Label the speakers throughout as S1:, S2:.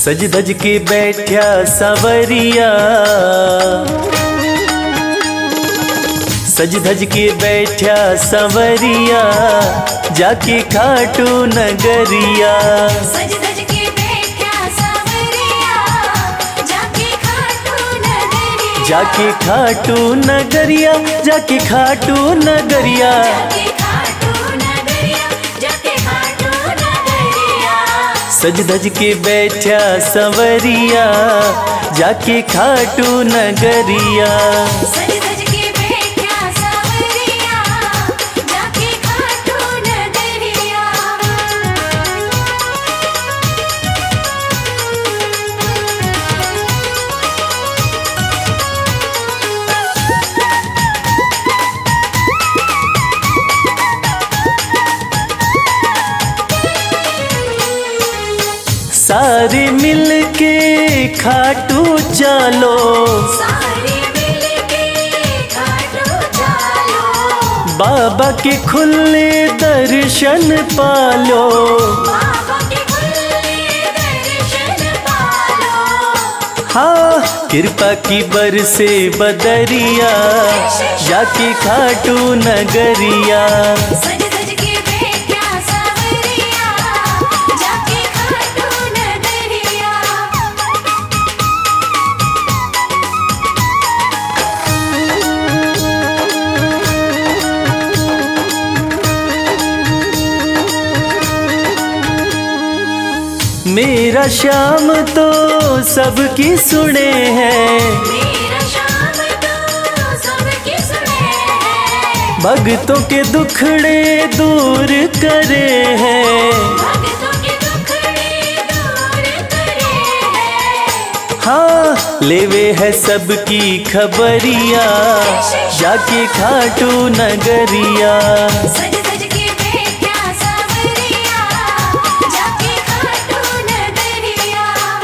S1: सज धज के बैठा सवरिया, सज धज के बैठा सवरिया, जाके खाटू नगरिया।
S2: सज धज के बैठा सवरिया, जाके खाटू नगरिया।
S1: जाके खाटू नगरिया, जाके खाटू नगरिया। सज धज के बैठा सवरिया, जाके खाटू नगरिया।
S2: सज धज के बैठा सवरिया, जाके खाटू नगरिया।
S1: सारे मिल के खाटू चलो,
S2: सारे मिल के खाटू चलो।
S1: बाबा के खुले दर्शन पालो।
S2: बाबा के खुले दर्शन पालो।
S1: हाँ कृपा की बरसे बदरिया, जाके खाटू नगरिया।
S2: सज धज के बैठा सवरिया, जाके खाटू नगरिया।
S1: मेरा श्याम तो सबकी सुने हैं,
S2: मेरा श्याम तो सबकी सुने हैं।
S1: भक्तों के दुखड़े दूर करे हैं।
S2: भक्तों के दुखड़े दूर करे हैं।
S1: हाँ लेवे है सबकी खबरिया, जाके खाटू नगरिया।
S2: सज धज के बैठा सवरिया, जाके खाटू नगरिया।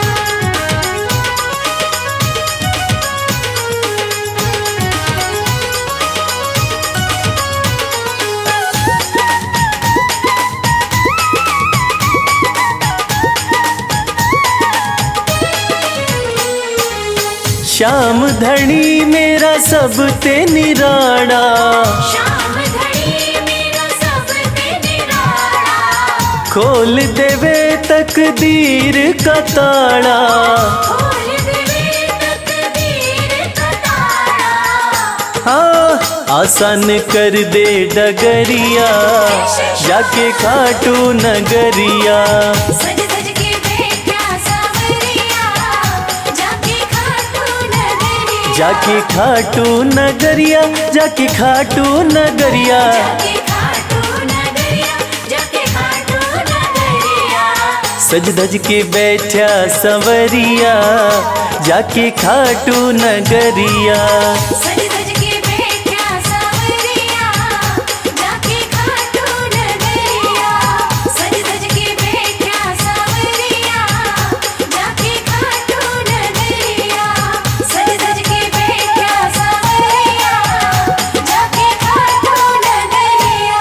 S1: श्याम धनी मेरा सब ते निराड़ा,
S2: श्याम धनी मेरा सब ते निराला।
S1: खोल देवे तकदीर का ताड़ा।
S2: खोल देवे तकदीर का ताला।
S1: हाँ आसान कर दे डगरिया, जाके खाटू नगरिया।
S2: सज धज के बैठा सवरिया, जाके खाटू नगरिया।
S1: जाके खाटू नगरिया, जाके खाटू नगरिया।
S2: जाके खाटू नगरिया, जाके खाटू नगरिया।
S1: सज धज के बैठा सवरिया, जाके खाटू नगरिया।
S2: सज धज के बैठा सवरिया, जाके खाटू नगरिया। सज धज के बैठा सवरिया, जाके खाटू नगरिया। सज धज के बैठा सवरिया, जाके खाटू नगरिया।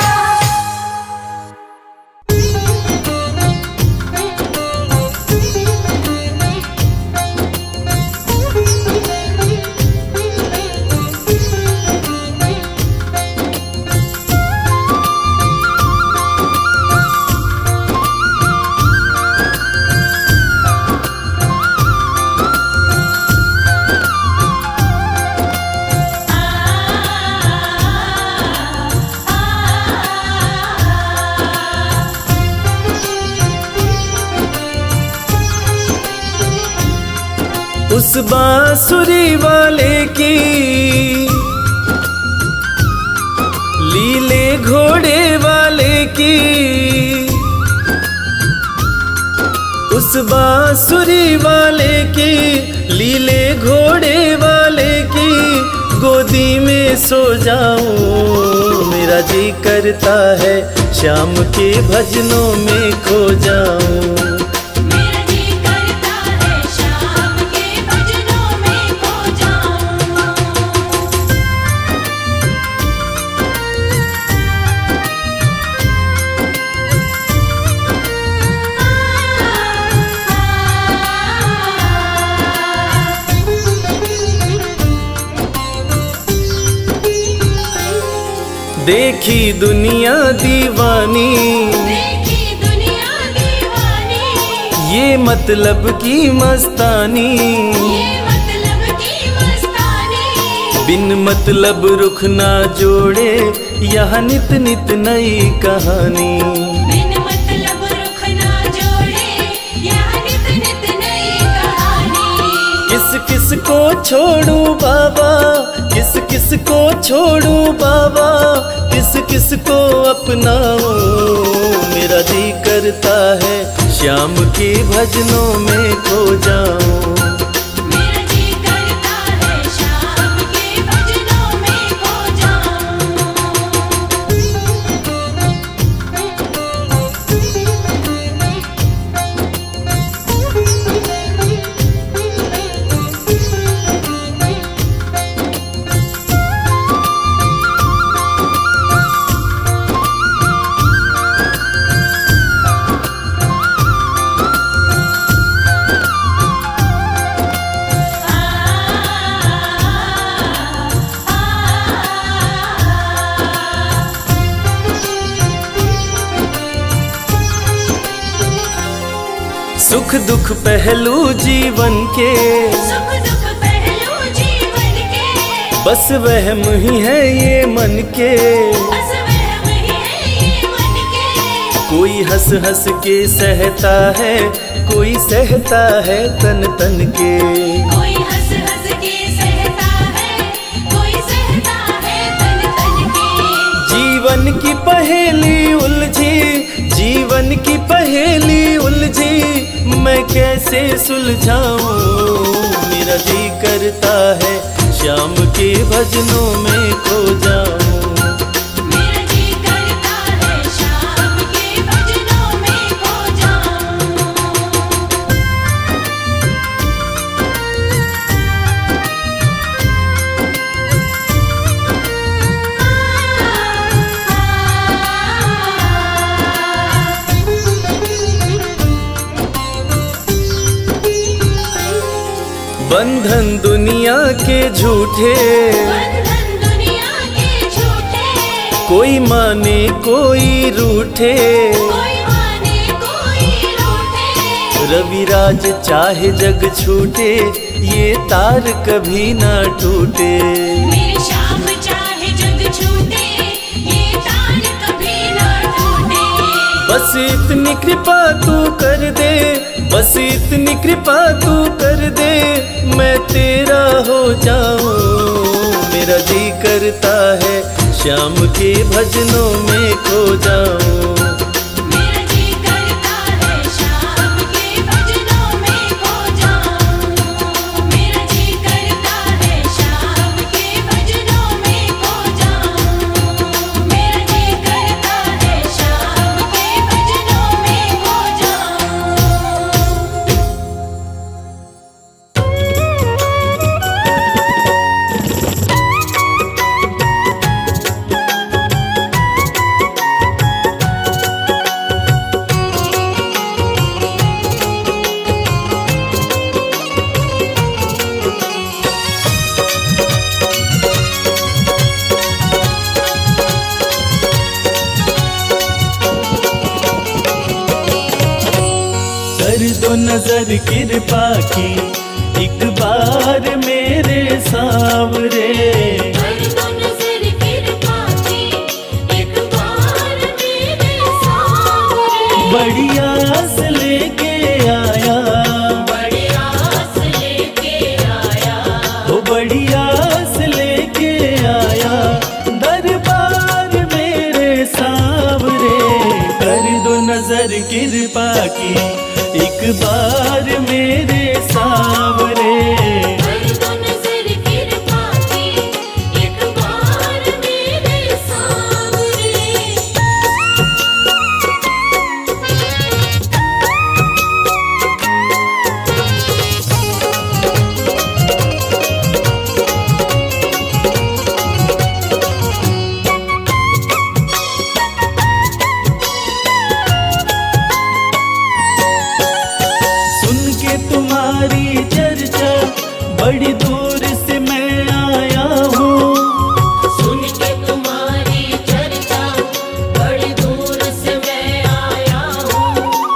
S1: उस बांसुरी वाले की लीले घोड़े वाले की, उस बांसुरी वाले की लीले घोड़े वाले की गोदी में सो जाऊं। मेरा जी करता है शाम के भजनों में खो जाऊं।
S2: मेरा जी करता है शाम के भजनों में खो जाऊं।
S1: देखी दुनिया दीवानी,
S2: देखी दुनिया दीवानी,
S1: ये मतलब की मस्तानी,
S2: ये मतलब की मस्तानी।
S1: बिन मतलब रुख ना जोड़े यहाँ नित नित नई कहानी।
S2: बिन मतलब रुख ना जोड़े यहाँ नित नित नई कहानी।
S1: किस किस को छोड़ू बाबा, किस किस को छोड़ू बाबा, किस किस को अपनाऊं। मेरा जी करता है श्याम के भजनों में खो जाऊं।
S2: मेरा जी करता है शाम के भजनों में खो
S1: सुख दुख पहलू जीवन के,
S2: सुख दुख पहलू जीवन के,
S1: बस वहम ही है ये मन के।
S2: बस वहम ही है ये मन के।
S1: कोई हंस हंस के सहता है, कोई सहता है तन तन के।
S2: कोई हंस हंस के सहता है, कोई सहता है तन तन के।
S1: जीवन की पहेली उलझी, जीवन की पहेली उलझी, मैं कैसे सुलझाऊं। मेरा जी करता है श्याम के भजनों में खो जाऊं।
S2: मेरा जी करता है शाम के भजनों में खो
S1: बंधन दुनिया के झूठे,
S2: बंधन दुनिया के झूठे,
S1: कोई माने कोई रूठे।
S2: कोई माने कोई रूठे।
S1: रविराज चाहे जग छूटे, ये तार कभी ना टूटे।
S2: मेरे श्याम चाहे जग छूटे, ये तार कभी ना टूटे।
S1: बस इतनी कृपा तू कर दे, बस इतनी कृपा तू कर दे, मैं तेरा हो जाऊं। मेरा जी करता है श्याम के भजनों में खो जाऊं।
S2: मेरा जी करता है शाम के भजनों में खो जाऊं। मेरा जी करता है शाम के भजनों में खो जाऊं। मेरा जी करता है शाम के भजनों में खो
S1: कर दो नजर कृपा की एक बार मेरे सांवरे।
S2: कर दो नजर कृपा की एक बार मेरे सामने।
S1: बड़ी आस लेके आया,
S2: बड़ी आस लेके आया।
S1: वो बड़ी आस लेके आया, दरबार मेरे सांवरे। कर दो नजर कृपा की एक बार मेरे सांवरे।
S2: कर दो नजर कृपा की एक बार मेरे सामने।
S1: सुन के तुम्हारी चर्चा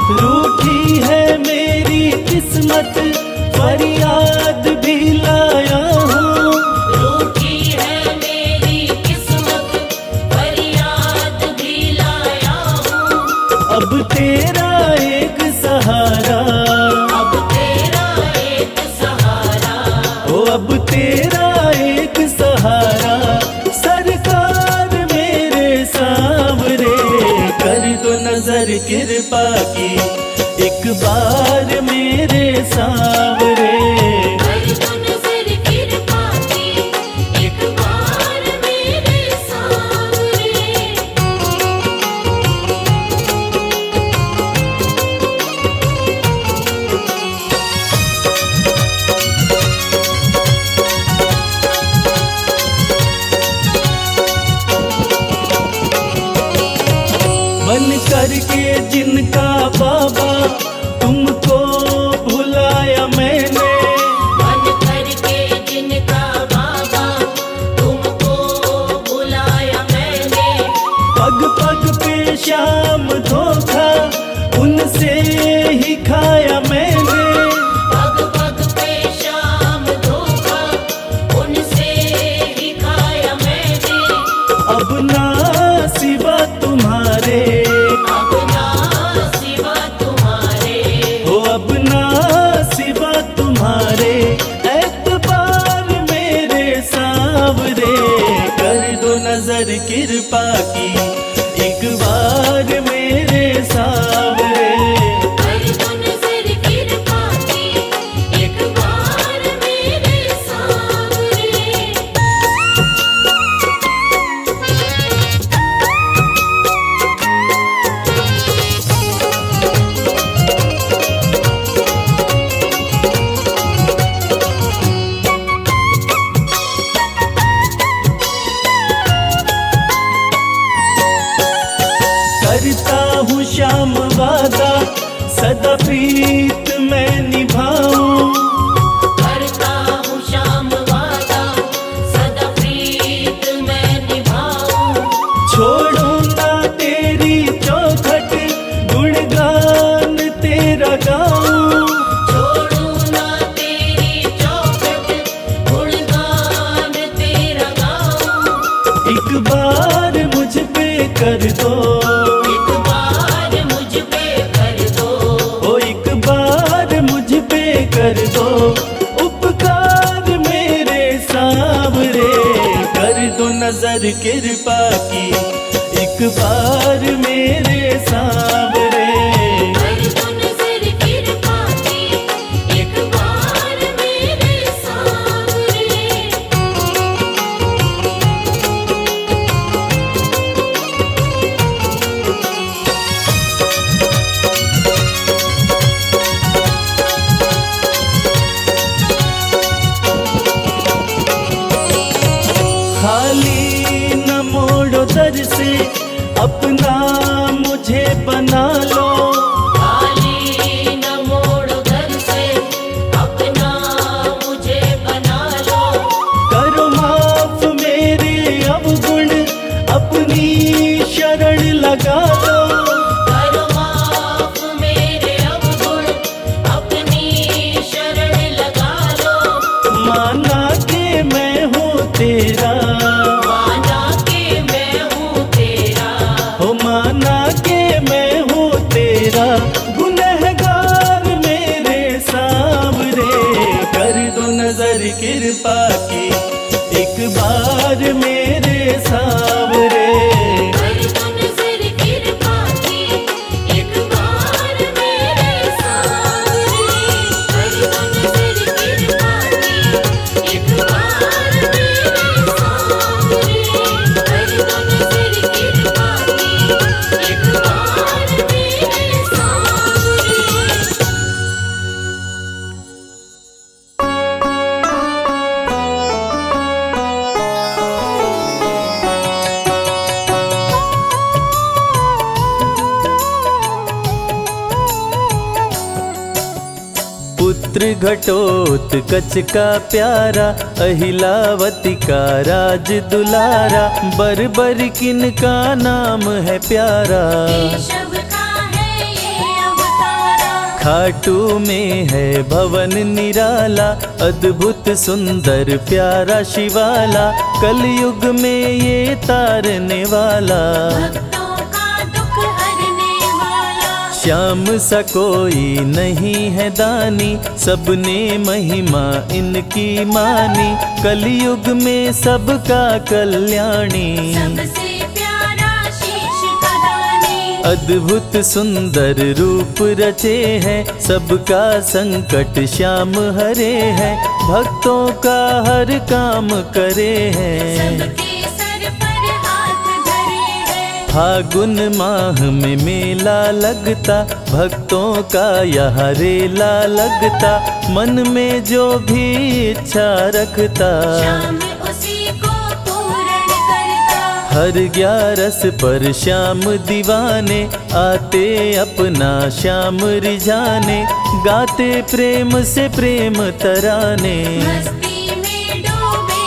S1: रूठी है मेरी किस्मत, फरियाद भी लाया हूँ।
S2: रूठी है मेरी किस्मत, फरियाद भी लाया हूँ।
S1: अब तेरा एक सहारा,
S2: अब तेरा एक सहारा,
S1: ओ अब तेरा एक सहारा, सरकार मेरे सांवरे। कर दो नजर कृपा की एक बार मेरे सांवरे।
S2: कर दो नजर कृपा की एक बार मेरे सांवरे।
S1: बन करके जिनका बाबा तुमको भुलाया मैंने,
S2: बन करके जिनका बाबा तुमको बुलाया मैंने।
S1: पग पग पे शाम धोखा उनसे ही खाया मैंने।
S2: पग पग पे शाम धोखा उनसे ही खाया मैंने।
S1: अब ना सिवा तुम्हारे,
S2: अब ना सिवा तुम्हारे,
S1: हो अब ना सिवा तुम्हारे, एतबार मेरे सांवरे। कर दो नजर कृपा की एक बार मेरे सांवरे।
S2: कर दो नजर कृपा की एक बार मेरे सांवरे।
S1: करता हूँ श्याम वादा सदा प्रीत मैं निभाऊं।
S2: करता हूँ श्याम वादा सदा प्रीत मैं निभाऊं।
S1: छोड़ो ना तेरी चौखट गुणगान तेरा गाऊं।
S2: छोड़ू ना तेरी चौखट गुणगान तेरा गाऊं।
S1: एक बार मुझ पे कर दो,
S2: एक बार मुझ पे कर दो।
S1: ओ एक बार मुझ पे कर दो उपकार मेरे सांवरे। कर दो नजर कृपा की एक बार मेरे सांवरे।
S2: कर दो नजर कृपा की एक बार मेरे सांवरे।
S1: खाली न मोड़ो दर से अपना मुझे बना लो।
S2: खाली न मोड़ो दर से अपना मुझे बना लो।
S1: करो माफ मेरे अवगुण अपनी शरण लगा लो।
S2: करो माफ मेरे अवगुण अपनी शरण लगा लो।
S1: माना के मैं हूँ तेरा,
S2: माना के मैं हूँ तेरा।
S1: हो माना के मैं हूँ तेरा, गुनहगार मेरे सांवरे। कर दो नजर कृपा की एक बार मेरे सांवरे।
S2: कर दो नजर कृपा की एक बार मेरे सांवरे। कर दो नजर कृपा की एक बार मेरे सांवरे। कर दो नजर कृपा की एक बार मेरे सांवरे।
S1: पुत्र घटोत्कच का प्यारा, अहिलावती का राज दुलारा, बरबरिकिन का नाम है प्यारा।
S2: केशव का है ये अवतार।
S1: खाटू में है भवन निराला, अद्भुत सुंदर प्यारा शिवाला, कलयुग में ये तारने वाला,
S2: भक्तों का दुख हरने वाला।
S1: श्याम सा कोई नहीं है दानी, सबने महिमा इनकी मानी, कलयुग में सबका कल्याणी,
S2: सबसे प्यारा शीश का दानी।
S1: अद्भुत सुंदर रूप रचे हैं, सबका संकट श्याम हरे हैं, भक्तों का हर काम करे हैं,
S2: सबके सर पर हाथ धरे हैं।
S1: फागुन माह में मेला लगता, भक्तों का यहाँ रेला लगता, मन में जो भी इच्छा रखता,
S2: श्याम उसी को पूर्ण करता।
S1: हर 11 पर श्याम दीवाने, आते अपना श्याम रिझाने, गाते प्रेम से प्रेम तराने,
S2: मस्ती में डूबे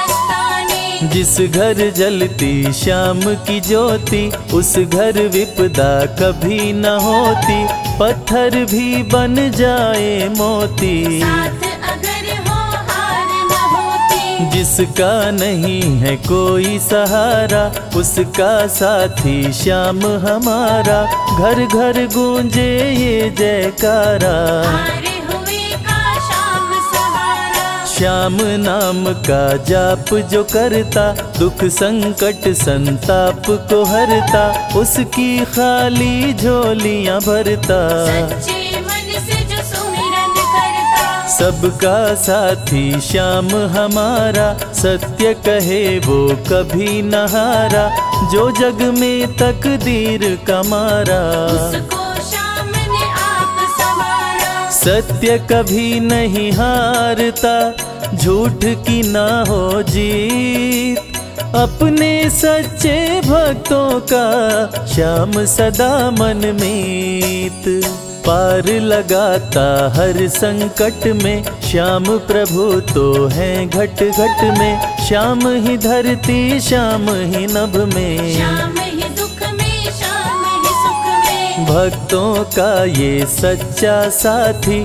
S2: मस्ताने।
S1: जिस घर जलती श्याम की ज्योति, उस घर विपदा कभी न होती, पत्थर भी बन जाए मोती,
S2: साथ अगर हो हार न होती।
S1: जिसका नहीं है कोई सहारा, उसका साथी श्याम हमारा, घर घर गूंजे ये जयकारा,
S2: हारे हुए का श्याम सहारा।
S1: श्याम नाम का जाप जो करता, दुख संकट संताप को हरता, उसकी खाली झोलियां भरता,
S2: सच्चे मन से जो सुमिरन करता।
S1: सबका साथी श्याम हमारा, सत्य कहे वो कभी न हारा, जो जग में तकदीर का मारा,
S2: उसको श्याम ने आप संवारा।
S1: सत्य कभी नहीं हारता, झूठ की ना हो जीत, अपने सच्चे भक्तों का श्याम सदा मन मीत, पार लगाता हर संकट में, श्याम प्रभु तो हैं घट घट में, श्याम ही धरती श्याम ही नभ में,
S2: श्याम ही दुख में श्याम ही सुख में।
S1: भक्तों का ये सच्चा साथी,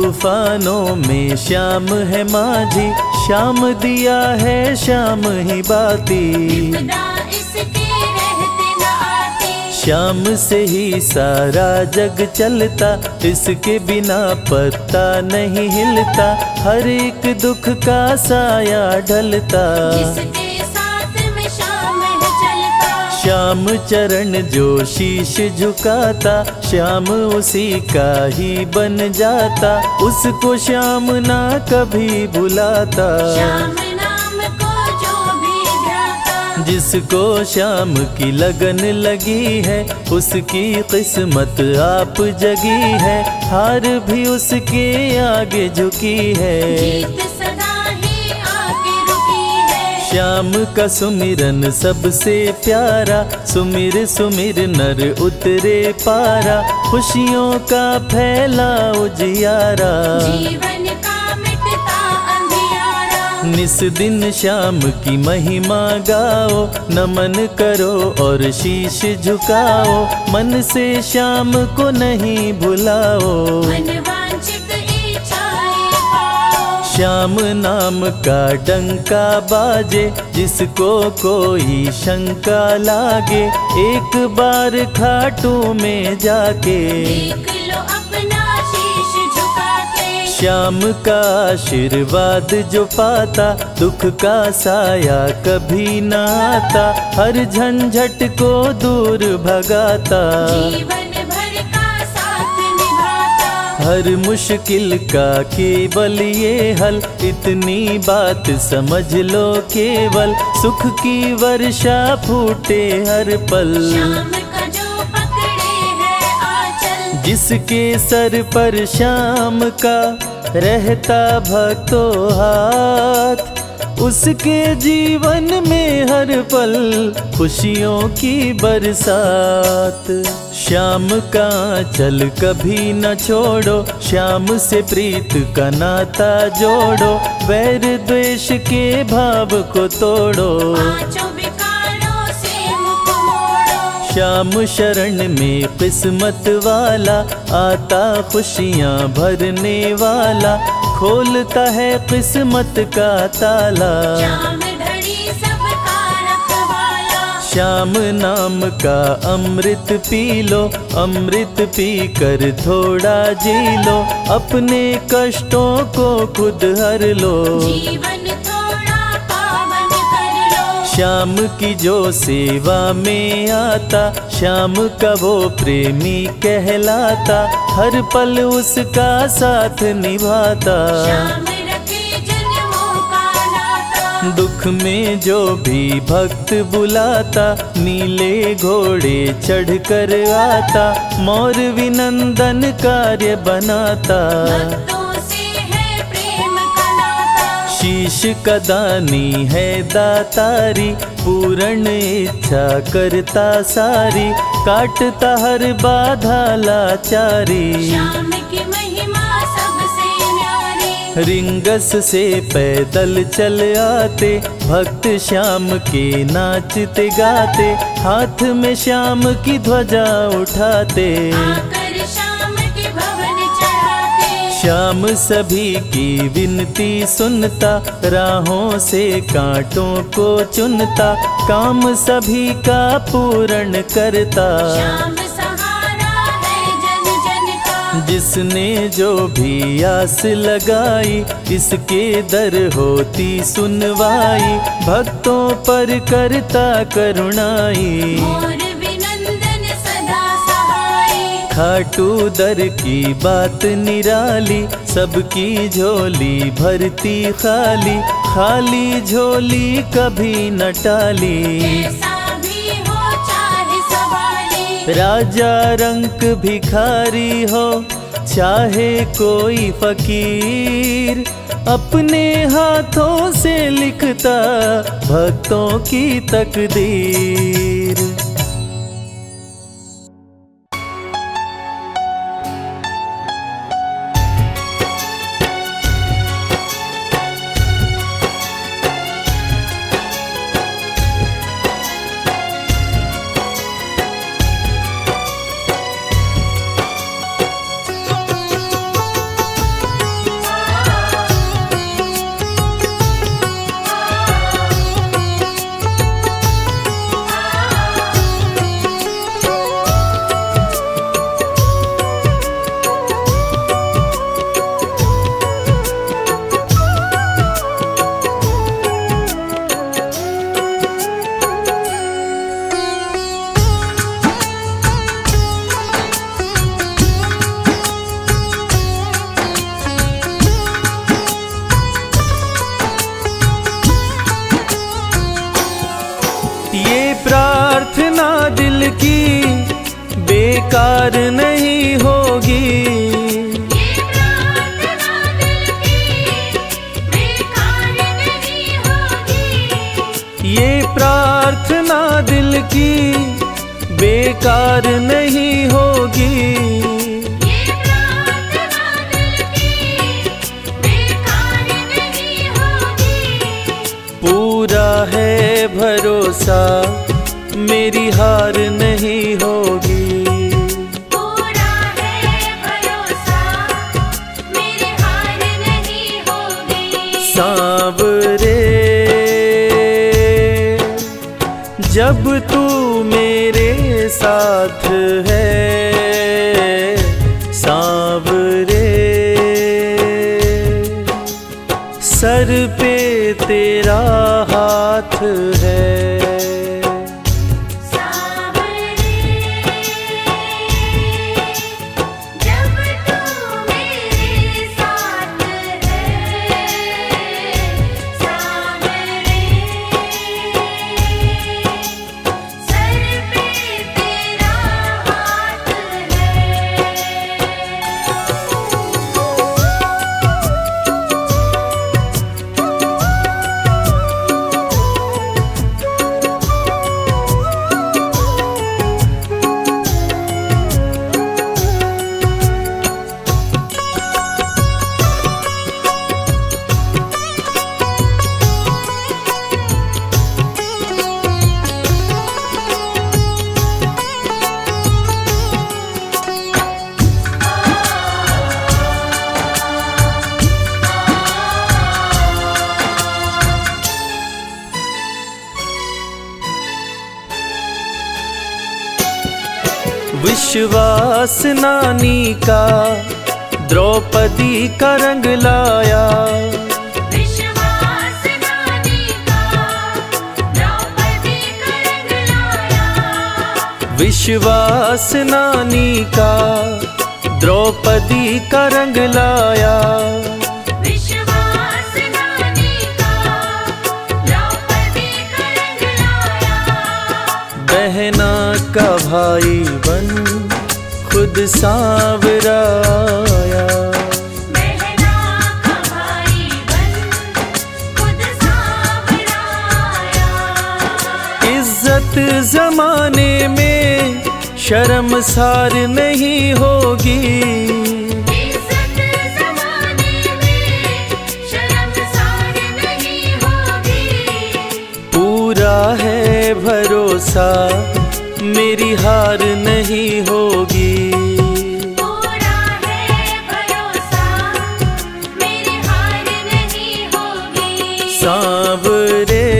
S1: तूफानों में श्याम है माझी, श्याम दिया है श्याम ही बाती,
S2: विपदा इसके रहते न आती।
S1: श्याम से ही सारा जग चलता, इसके बिना पत्ता नहीं हिलता, हर एक दुख का साया ढलता,
S2: जिसके साथ में श्याम है चलता।
S1: श्याम चरण जो शीश झुकाता, श्याम उसी का ही बन जाता, उसको श्याम ना कभी भुलाता,
S2: श्याम नाम को जो भी ध्याता।
S1: जिसको श्याम की लगन लगी है, उसकी किस्मत आप जगी है, हार भी उसके आगे झुकी है,
S2: जीत सदा ही आके रुकी है।
S1: श्याम का सुमिरन सबसे प्यारा, सुमिर सुमिर नर उतरे पारा, खुशियों का फैला उजियारा,
S2: जीवन का मिटता अंधियारा।
S1: निस दिन श्याम की महिमा गाओ, नमन करो और शीश झुकाओ, मन से श्याम को नहीं भुलाओ,
S2: मनवांछित इच्छाएं पाओ।
S1: श्याम नाम का डंका बाजे, जिसको कोई शंका लागे, एक बार खाटू में जाके,
S2: देख लो अपना शीश झुका के।
S1: श्याम का आशीर्वाद जो पाता, दुख का साया कभी न आता, हर झंझट को दूर भगाता,
S2: जीवन भर का साथ निभाता।
S1: हर मुश्किल का केवल ये हल, इतनी बात समझ लो केवल, सुख की वर्षा फूटे हर पल,
S2: श्याम का जो पकड़े है आंचल,
S1: जिसके सर पर श्याम का रहता भक्तों हाथ, उसके जीवन में हर पल खुशियों की बरसात। श्याम का चल कभी न छोड़ो, श्याम से प्रीत का नाता जोड़ो, वैर द्वेष के भाव को तोड़ो,
S2: पांचों विकारों से मुख मोड़ो।
S1: श्याम शरण में किस्मत वाला, आता खुशियाँ भरने वाला, खोलता है किस्मत का ताला।
S2: श्याम धड़ी सबका रखवाला,
S1: श्याम नाम का अमृत पी लो, अमृत पी कर थोड़ा जी लो, अपने कष्टों को खुद हर लो।
S2: जीवन थोड़ा पावन कर लो।
S1: श्याम की जो सेवा में आता, श्याम का वो प्रेमी कहलाता, हर पल उसका साथ निभाता।
S2: श्याम रखे जन्मों का नाता,
S1: दुख में जो भी भक्त बुलाता, नीले घोड़े चढ़ कर आता, मोर विनंदन कार्य बनाता।
S2: भक्तों से है प्रेम का नाता,
S1: शीश का दानी है दातारी, पूर्ण इच्छा करता सारी, काटता हर बाधा लाचारी।
S2: श्याम की महिमा सबसे न्यारी,
S1: रिंगस से पैदल चल आते, भक्त श्याम के नाचते गाते, हाथ में श्याम की ध्वजा उठाते।
S2: आकर श्याम के भवन चढ़ाते।
S1: श्याम सभी की विनती सुनता, राहों से कांटों को चुनता, काम सभी का पूर्ण करता।
S2: श्याम सहारा है जन जन का,
S1: जिसने जो भी आस लगाई, इसके दर होती सुनवाई, भक्तों पर करता करुणाई।
S2: मोर विनंदन सदा सहाय,
S1: खाटू दर की बात निराली, सबकी झोली भरती खाली, खाली झोली कभी न टाली।
S2: कैसा भी हो चाहे सवाली,
S1: राजा रंक भिखारी हो, चाहे कोई फकीर, अपने हाथों से लिखता भक्तों की तकदीर। प्रार्थना दिल की बेकार नहीं होगी,
S2: ये प्रार्थना दिल की बेकार नहीं होगी।
S1: ये प्रार्थना दिल की बेकार नहीं होगी।
S2: ये प्रार्थना दिल की बेकार नहीं होगी।
S1: पूरा है भरोसा मेरी हार नहीं होगी।
S2: पूरा है भरोसा मेरी हार नहीं होगी।
S1: सांवरे जब तू मेरे साथ है, सांवरे सर पे तेरा हाथ है। विश्वास नानी का द्रौपदी का रंग लाया।
S2: विश्वास नानी का द्रौपदी का रंग लाया।
S1: विश्वास नानी का द्रौपदी का रंग लाया।
S2: विश्वास नानी का द्रौपदी का रंग लाया।
S1: बहना का भाई बन खुद सांवरा आया।
S2: बहना का भाई बन खुद सांवरा आया।
S1: इज्जत जमाने में शर्मसार नहीं होगी।
S2: इज्जत ज़माने में शर्मसार नहीं होगी।
S1: पूरा है भरोसा मेरी हार नहीं होगी।
S2: पूरा है भरोसा मेरी हार नहीं होगी।
S1: सांवरे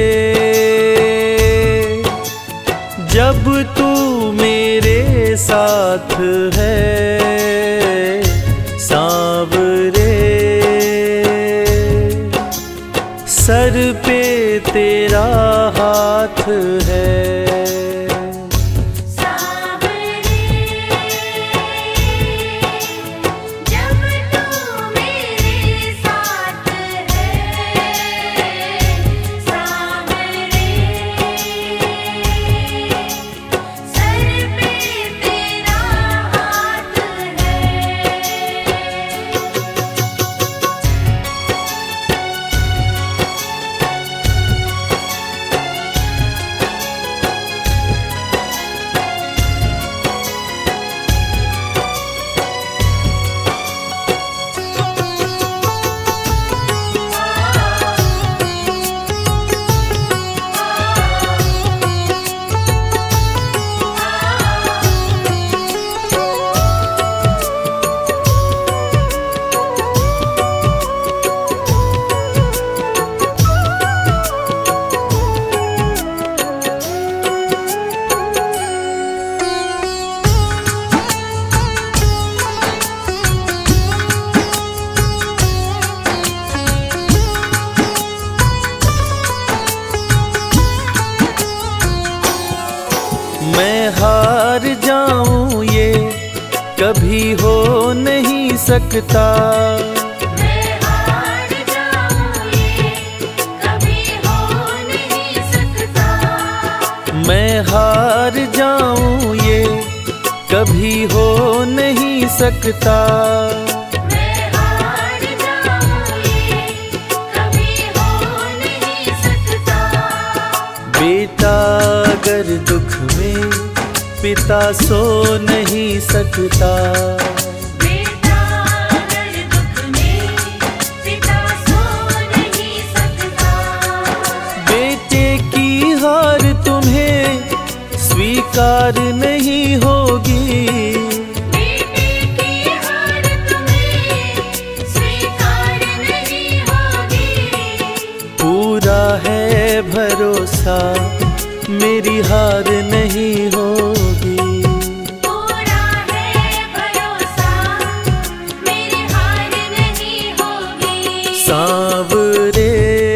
S1: जब तू मेरे साथ है, सांवरे सर पे तेरा हाथ है।
S2: सांवरे जब तू मेरे साथ है, सांवरे सर पे तेरा हाथ है।
S1: मैं हार जाऊं ये कभी हो नहीं सकता।
S2: मैं हार जाऊं ये कभी हो नहीं सकता।
S1: मैं हार जाऊं ये कभी हो नहीं सकता।
S2: मैं हार जाऊं ये कभी हो नहीं सकता।
S1: बेटा अगर दुख में पिता सो नहीं सकता।
S2: बेटा अगर दुख में पिता सो नहीं सकता।
S1: बेटे की हार तुम्हें स्वीकार नहीं होगी।
S2: बेटे की हार तुम्हें स्वीकार नहीं होगी।
S1: पूरा है भरोसा मेरी हार नहीं होगी।
S2: पूरा है भरोसा मेरी हार नहीं होगी।
S1: सांवरे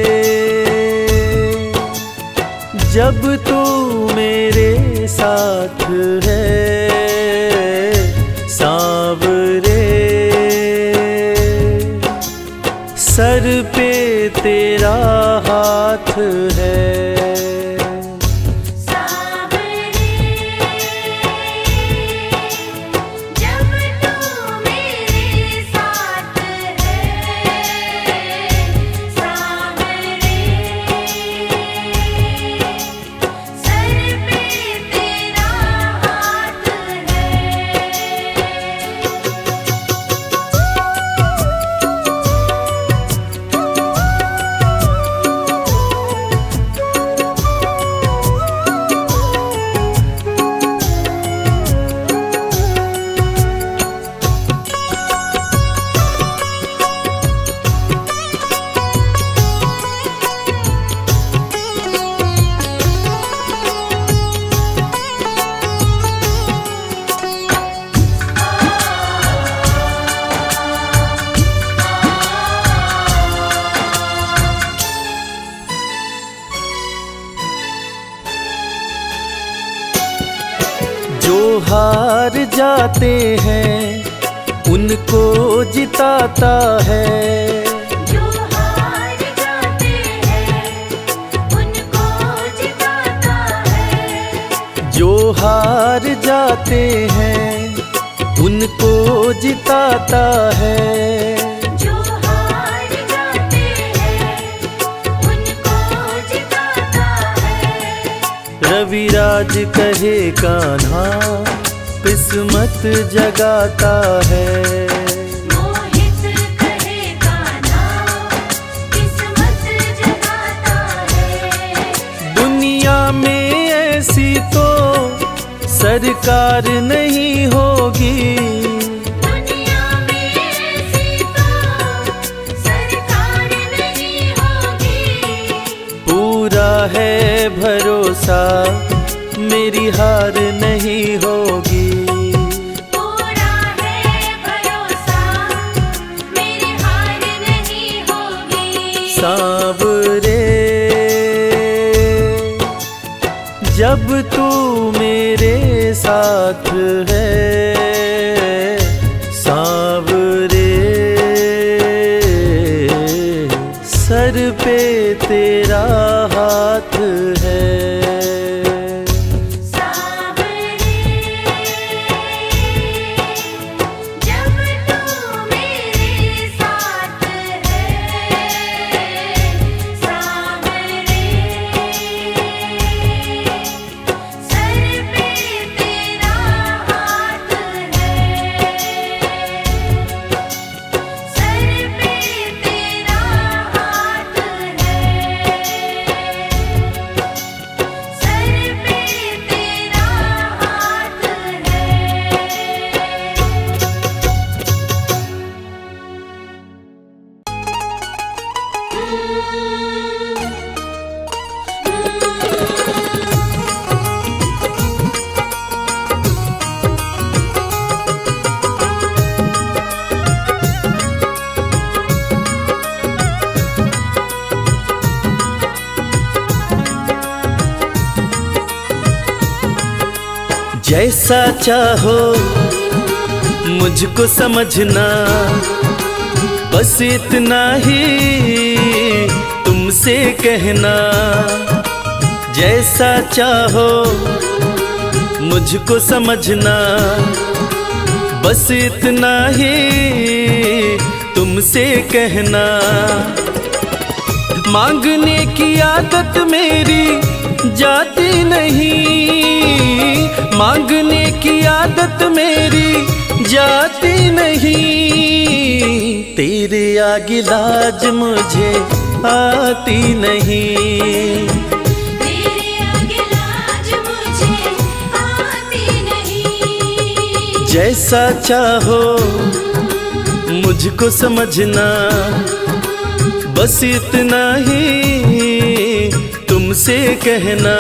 S1: जब तू मेरे साथ है, सांवरे सर पे तेरा हाथ है।
S2: सांवरे जब तू मेरे साथ है, सांवरे सर पे तेरा हाथ है।
S1: जाते हैं उनको जिताता है।
S2: जो हार जाते हैं उनको जिताता है।
S1: जो हार जाते हैं उनको जिताता है।
S2: जो हार जाते हैं उनको जिताता है।
S1: रविराज कहे कान्हा किस्मत जगाता है।
S2: मोहित कहे कान्हा किस्मत जगाता है।
S1: दुनिया में ऐसी तो सरकार नहीं होगी।
S2: दुनिया में ऐसी तो सरकार नहीं होगी।
S1: पूरा है भरोसा मेरी हार नहीं होगी।
S2: पूरा है भरोसा मेरी हार नहीं होगी।
S1: सांवरे जब तू मेरे साथ है, सांवरे सर पे तेरा हाथ है।
S2: जब तू मेरे साथ है, सांवरे सर पे तेरा हाथ है। सर पे तेरा हाथ है। सर पे तेरा हाथ है।
S1: जैसा चाहो मुझको समझना, बस इतना ही तुमसे कहना। जैसा चाहो मुझको समझना, बस इतना ही तुमसे कहना। मांगने की आदत मेरी जाती नहीं, मांगने की आदत मेरी जाती नहीं। तेरे आगे लाज मुझे आती नहीं।
S2: तेरे आगे लाज मुझे आती नहीं।
S1: जैसा चाहो मुझको समझना, बस इतना ही तुमसे कहना।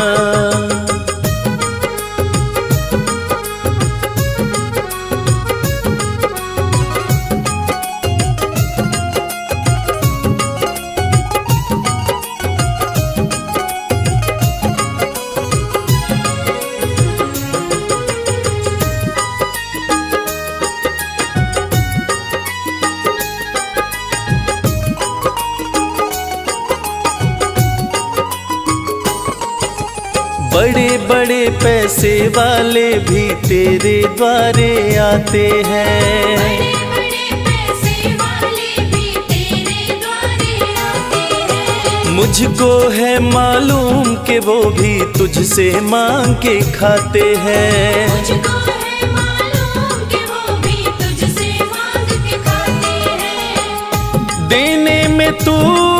S1: बड़े बड़े पैसे वाले भी तेरे द्वारे आते हैं।
S2: बड़े बड़े पैसे वाले भी तेरे द्वारे आते हैं।
S1: मुझको है मालूम कि वो भी तुझसे मांग के खाते हैं।
S2: मुझको है मालूम कि वो भी तुझसे मांग के खाते हैं।
S1: देने में तू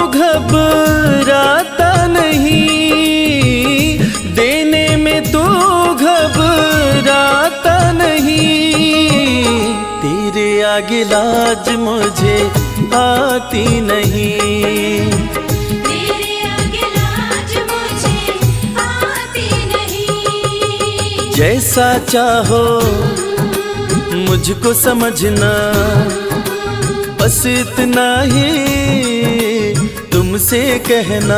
S1: घबराता नहीं, देने में तू घबराता नहीं। तेरे आगे लाज मुझे आती नहीं।
S2: तेरे आगे लाज मुझे आती नहीं।
S1: जैसा चाहो मुझको समझना, बस इतना ही तुमसे कहना।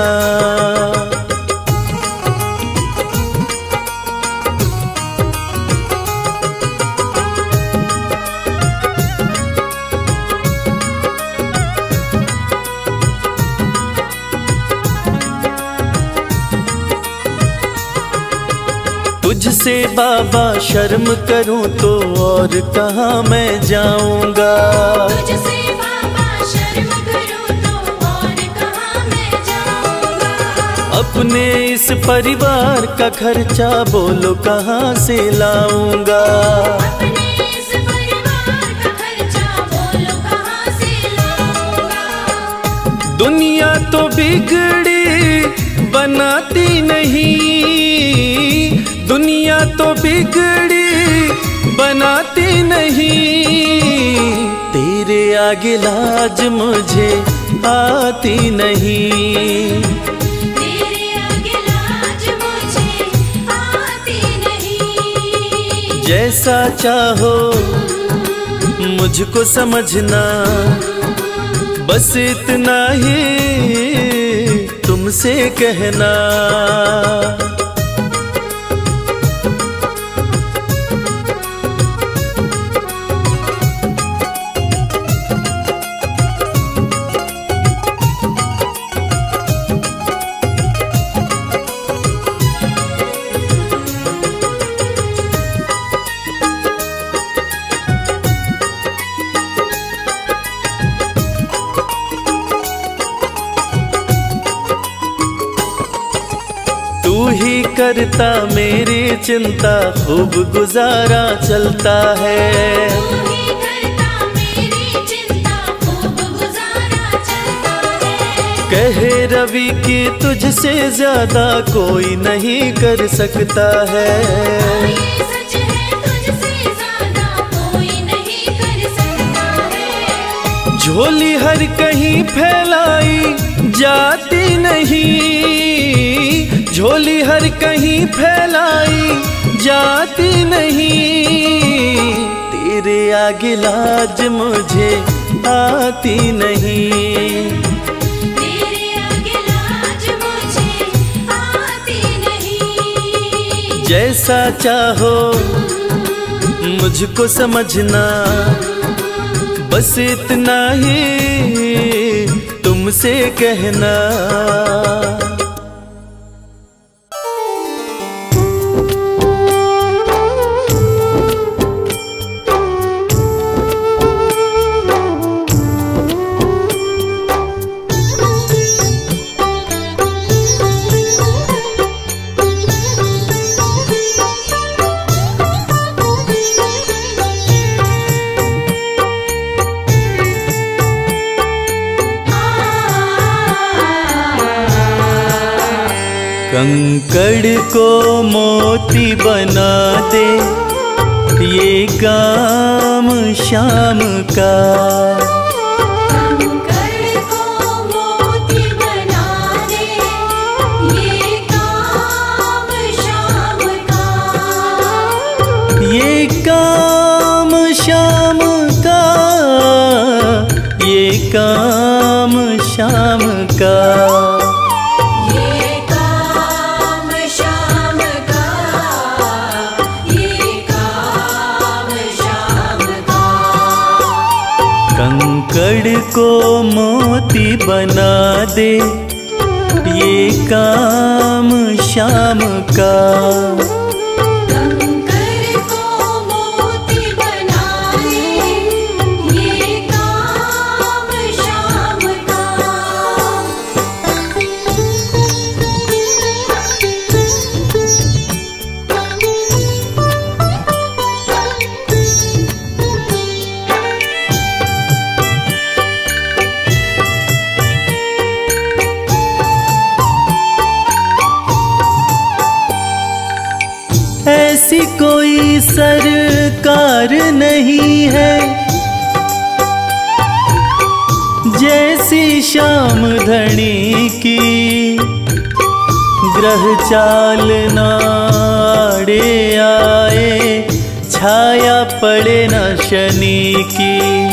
S1: तुझसे बाबा शर्म करूं तो और कहाँ मैं जाऊंगा।
S2: तुझसे बाबा शर्म करूं तो और कहाँ मैं जाऊंगा।
S1: अपने इस परिवार का खर्चा बोलो कहाँ से लाऊंगा।
S2: अपने इस परिवार का खर्चा बोलो कहाँ से लाऊंगा।
S1: दुनिया तो बिगड़ी बनाती नहीं, दुनिया तो बिगड़ी बनाती नहीं, तेरे आगे लाज मुझे आती नहीं।
S2: तेरे आगे लाज मुझे आती नहीं।
S1: जैसा चाहो मुझको समझना, बस इतना ही तुमसे कहना। तू ही करता मेरी चिंता, खूब गुजारा चलता है।
S2: तू ही करता मेरी चिंता, खूब गुजारा चलता है।
S1: कहे रवि कि तुझसे ज्यादा कोई नहीं कर सकता है।
S2: ये सच है, तुझसे ज्यादा कोई नहीं कर सकता है।
S1: झोली हर कहीं फैलाई जाती नहीं, झोली हर कहीं फैलाई जाती नहीं, तेरे आगे लाज मुझे आती नहीं।
S2: तेरे आगे लाज मुझे आती नहीं।
S1: जैसा चाहो मुझको समझना, बस इतना ही तुमसे कहना। कंकड़ को मोती बना दे, ये काम शाम का।
S2: कंकड़ को मोती बना दे, ये काम शाम का।
S1: ये काम शाम का, ये काम शाम का। कंकड़ को मोती बना दे, ये काम शाम का।
S2: कंकड़ को मोती बना दे, ये काम शाम का।
S1: ऐसी कोई सरकार नहीं है जैसी श्याम धनी की, ग्रह चाल नाड़े आए, छाया पड़े न शनि की।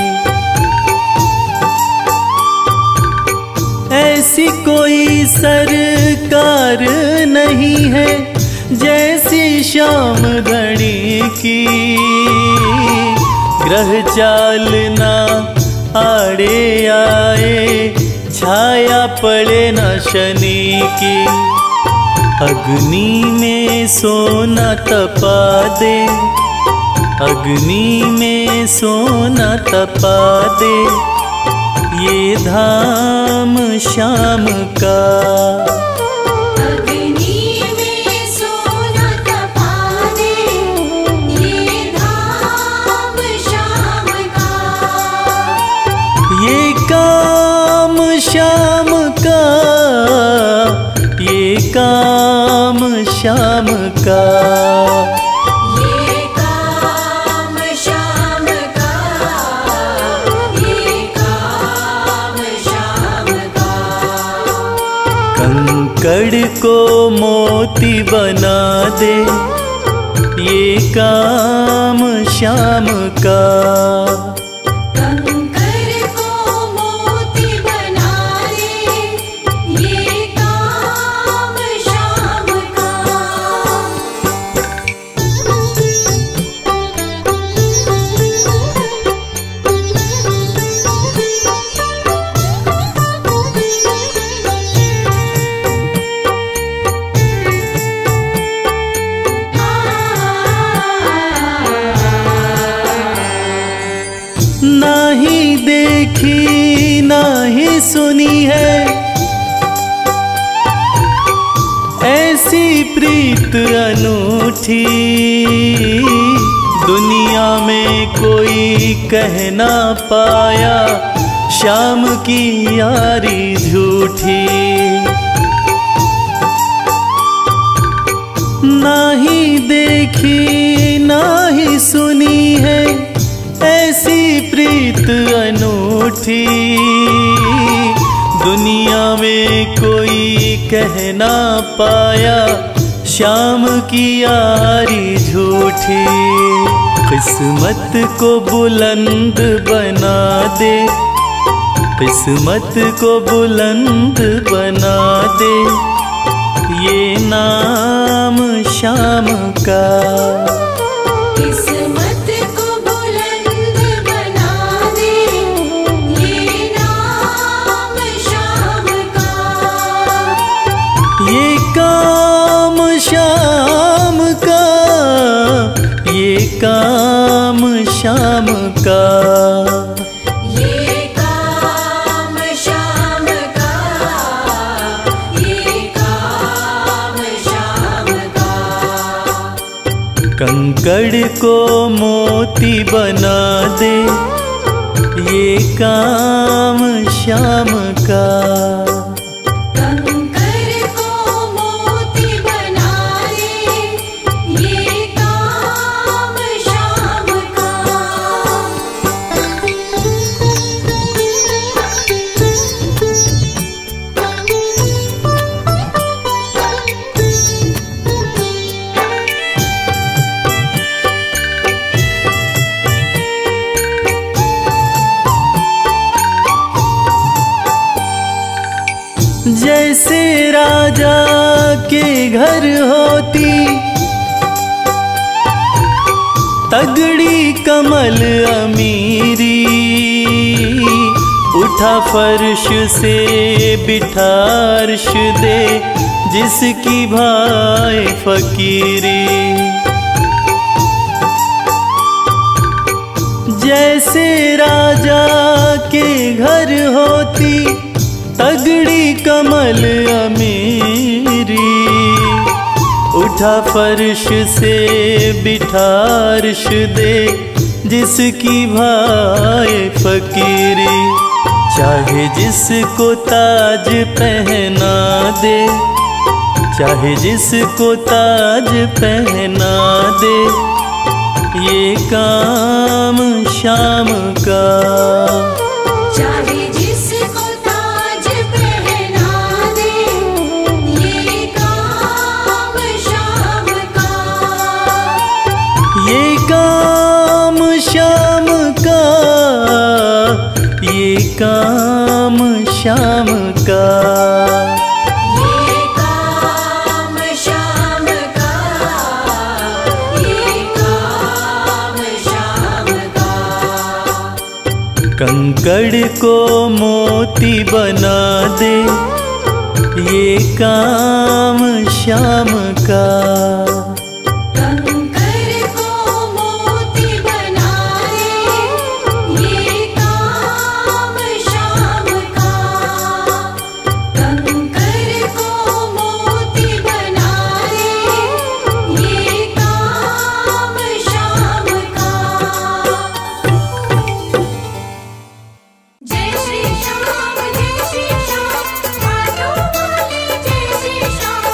S1: ऐसी कोई सरकार नहीं है जैसी श्याम धनी की, ग्रह चाल ना आड़े आए, छाया पड़े न शनि की। अग्नि में सोना तपा दे, अग्नि में सोना तपा दे, ये धाम श्याम का।
S2: अग्नि में सोना तपा दे, ये धाम श्याम का।
S1: ये काम श्याम का, ये काम श्याम का।
S2: ये काम श्याम का, ये काम श्याम का।
S1: कंकड़ को मोती बना दे, ये काम श्याम का।
S2: कंकर को मोती बना दे, ये काम श्याम का।
S1: नाही देखी नाही सुनी है ऐसी प्रीत अनूठी, दुनिया में कोई कह ना पाया श्याम की यारी झूठी। नाही देखी नाही सुनी है ऐसी प्रीत अनूठी, दुनिया में कोई कह ना पाया श्याम की यारी झूठी। किस्मत को बुलंद बना दे, किस्मत को बुलंद बना दे, ये नाम श्याम का।
S2: किस्मत को बुलंद बना दे, ये नाम श्याम का।
S1: ये काम श्याम का, ये काम श्याम का।
S2: ये काम श्याम का, ये काम श्याम का।
S1: कंकड़ को मोती बना दे, ये काम श्याम का।
S2: कंकर को मोती बना दे, ये काम श्याम का।
S1: जैसे राजा के घर होती तगड़ी कमल अमीरी, उठा फर्श से बिठा अर्श दे, जिसकी भाई फकीरी। जैसे राजा के घर होती तगड़ी कमल अमीरी, उठा फर्श से बिठा अर्श दे, जिसकी भाई फकीरी। चाहे जिसको ताज पहना दे, चाहे जिसको ताज पहना दे, ये काम श्याम का।
S2: चाहे जिसको ताज पहना दे, ये काम श्याम का।
S1: ये काम श्याम का, ये काम श्याम का।
S2: ये काम श्याम का, ये काम श्याम का।
S1: कंकड़ को मोती बना दे, ये काम श्याम का।
S2: कंकर को मोती बनाए, ये काम श्याम का। कंकर को मोती बनाए, ये काम श्याम का। जय श्री श्याम, जय श्री श्याम, खाटू वाले जय श्री श्याम।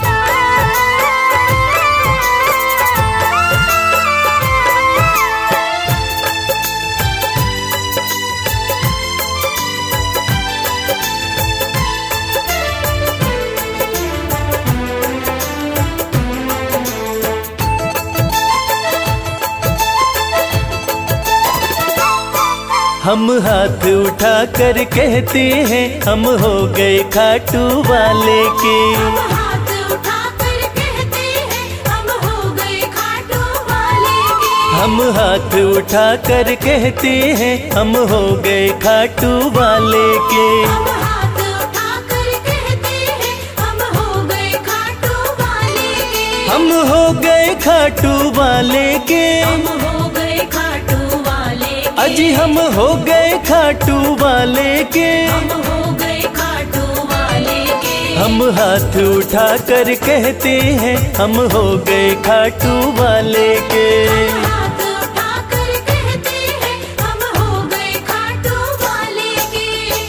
S1: हम हाथ उठा कर कहते हैं हम हो गए खाटू वाले के।
S2: हम हाथ उठाकर कहते हैं हम हो गए खाटू वाले के।
S1: हम हाथ उठा कर कहते हैं हम हो गए खाटू वाले के।
S2: हम हाथ उठाकर कहते हैं हम हो गए खाटू वाले के।
S1: हम हो गए खाटू वाले के।
S2: हम हो गए खाटू वाले के।
S1: अजी हम हो गए खाटू वाले के।
S2: हम हो गए खाटू वाले के।
S1: हम हाथ उठा कर कहते हैं हम हो गए खाटू वाले के।
S2: हम हाथ उठाकर कहते हैं हम हो गए खाटू वाले के।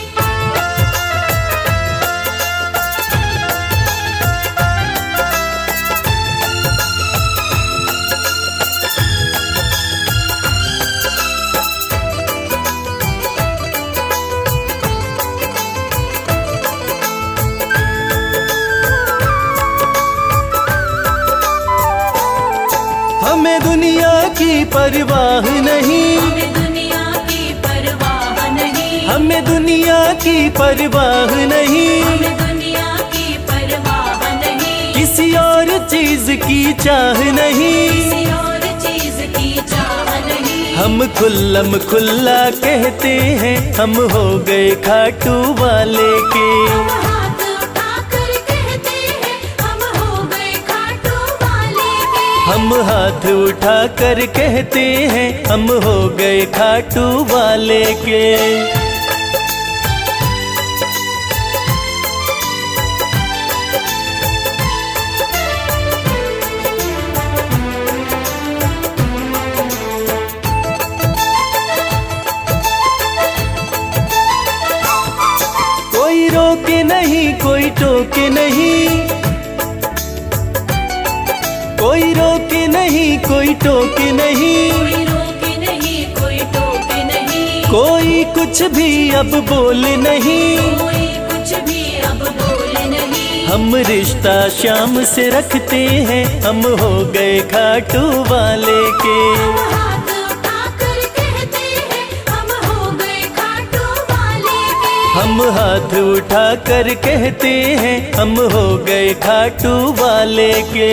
S1: हमें दुनिया की परवाह नहीं।
S2: हमें दुनिया की परवाह नहीं।
S1: हमें दुनिया की परवाह नहीं।
S2: हमें दुनिया की परवाह नहीं।
S1: किसी और चीज की चाह नहीं।
S2: किसी और चीज की चाह नहीं।
S1: हम खुल्लम खुल्ला कहते हैं हम हो गए खाटू वाले के।
S2: हम हाथ उठाकर कहते हैं हम हो गए खाटू वाले के।
S1: हम हाथ उठा कर कहते हैं हम हो गए खाटू वाले के। कोई रोके नहीं कोई टोके नहीं। कोई रोके नहीं कोई टोके नहीं।
S2: कोई रोके नहीं कोई टोके नहीं।
S1: कोई कुछ भी अब बोले नहीं।
S2: कोई कुछ भी अब बोले नहीं।
S1: हम रिश्ता श्याम से रखते हैं हम हो गए खाटू वाले के।
S2: हम हाथ उठाकर कहते हैं हम हो गए खाटू वाले के।
S1: हम हाथ उठा कर कहते हैं हम हो गए खाटू वाले के।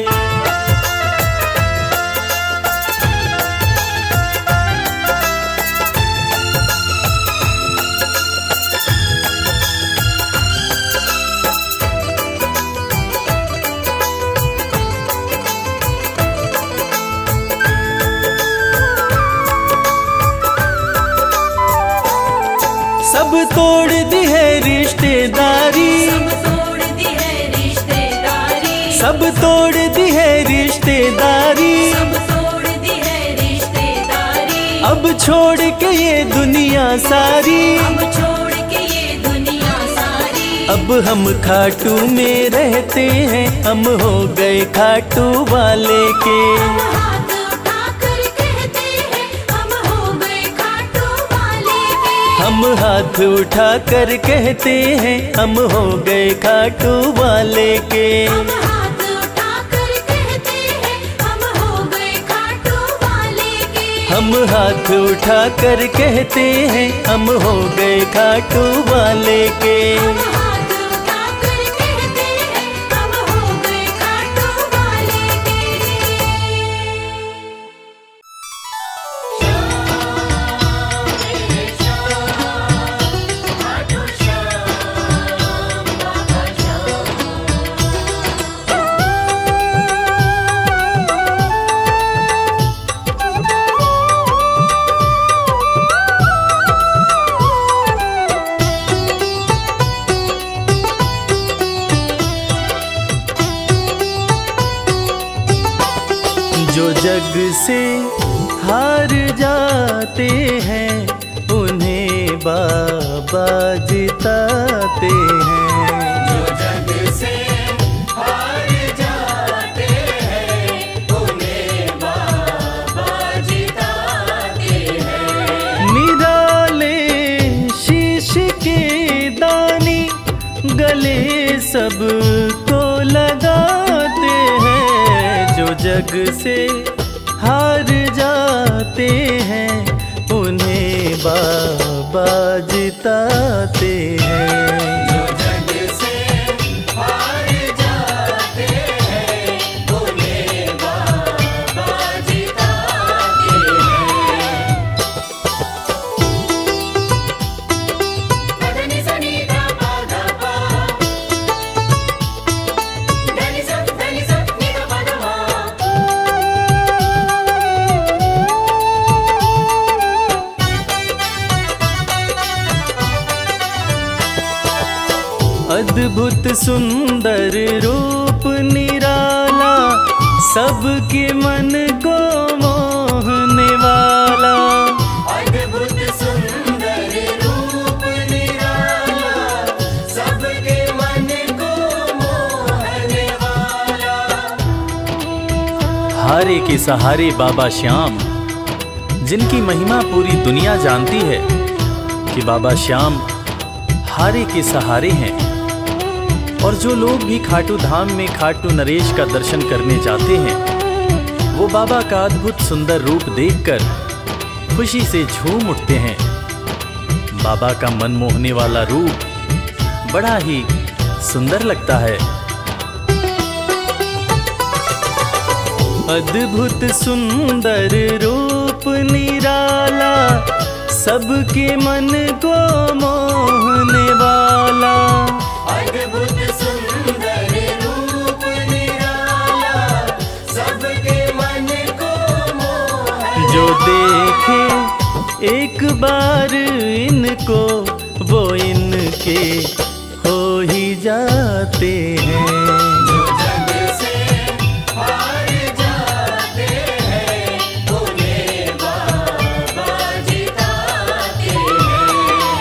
S1: सब तोड़ दी है रिश्तेदारी।
S2: सब तोड़ दी है रिश्तेदारी।
S1: सब तोड़ दी है रिश्तेदारी।
S2: सब तोड़ दी है रिश्तेदारी।
S1: अब छोड़ के ये दुनिया सारी।
S2: अब छोड़ के ये दुनिया सारी।
S1: अब हम खाटू में रहते हैं हम हो गए खाटू वाले के।
S2: हम हाथ उठाकर कहते हैं हम हो गए खाटू वाले के।
S1: हम हाथ उठा कर कहते हैं हम हो गए खाटू वाले के।
S2: हम हाथ उठाकर कहते हैं हम हो गए खाटू वाले के।
S1: हम हाथ उठा कर कहते हैं हम हो गए खाटू वाले के।
S2: हम हाथ उठाकर कहते हैं हम हो गए खाटू वाले के। श्याम खाटू श्याम बाबा
S1: जग से हार जाते हैं उन्हें बाबा जिताते हैं।
S3: जो जग से हार जाते हैं उन्हें बाबा जिताते हैं।
S1: निराले शीश के दानी गले सबको लगाते हैं। जो जग से हार जाते हैं उन्हें बाबा जिताते हैं।
S3: जो जग से हार जाते हैं उन्हें बाबा जिताते हैं। पदनि सनि धा पा धा पा, धनि सा नि धा पा धा मा।
S1: अद्भुत सुंदर रूप निराला सबके मन को मोहने वाला।
S3: अद्भुत सुंदर रूप निराला सबके मन को मोहने वाला।
S1: हारे के सहारे बाबा श्याम, जिनकी महिमा पूरी दुनिया जानती है कि बाबा श्याम हारे के सहारे हैं। और जो लोग भी खाटू धाम में खाटू नरेश का दर्शन करने जाते हैं वो बाबा का अद्भुत सुंदर रूप देखकर खुशी से झूम उठते हैं। बाबा का मन मोहने वाला रूप बड़ा ही सुंदर लगता है। अद्भुत सुंदर रूप निराला सबके मन को मोहने वाला।
S3: अद्भुत सुंदर रूप निराला सबके मन को मोहने।
S1: जो देखे एक बार इनको वो इनके हो ही जाते हैं।
S3: जो जग से हार जाते हैं उन्हें बाबा जिताते हैं।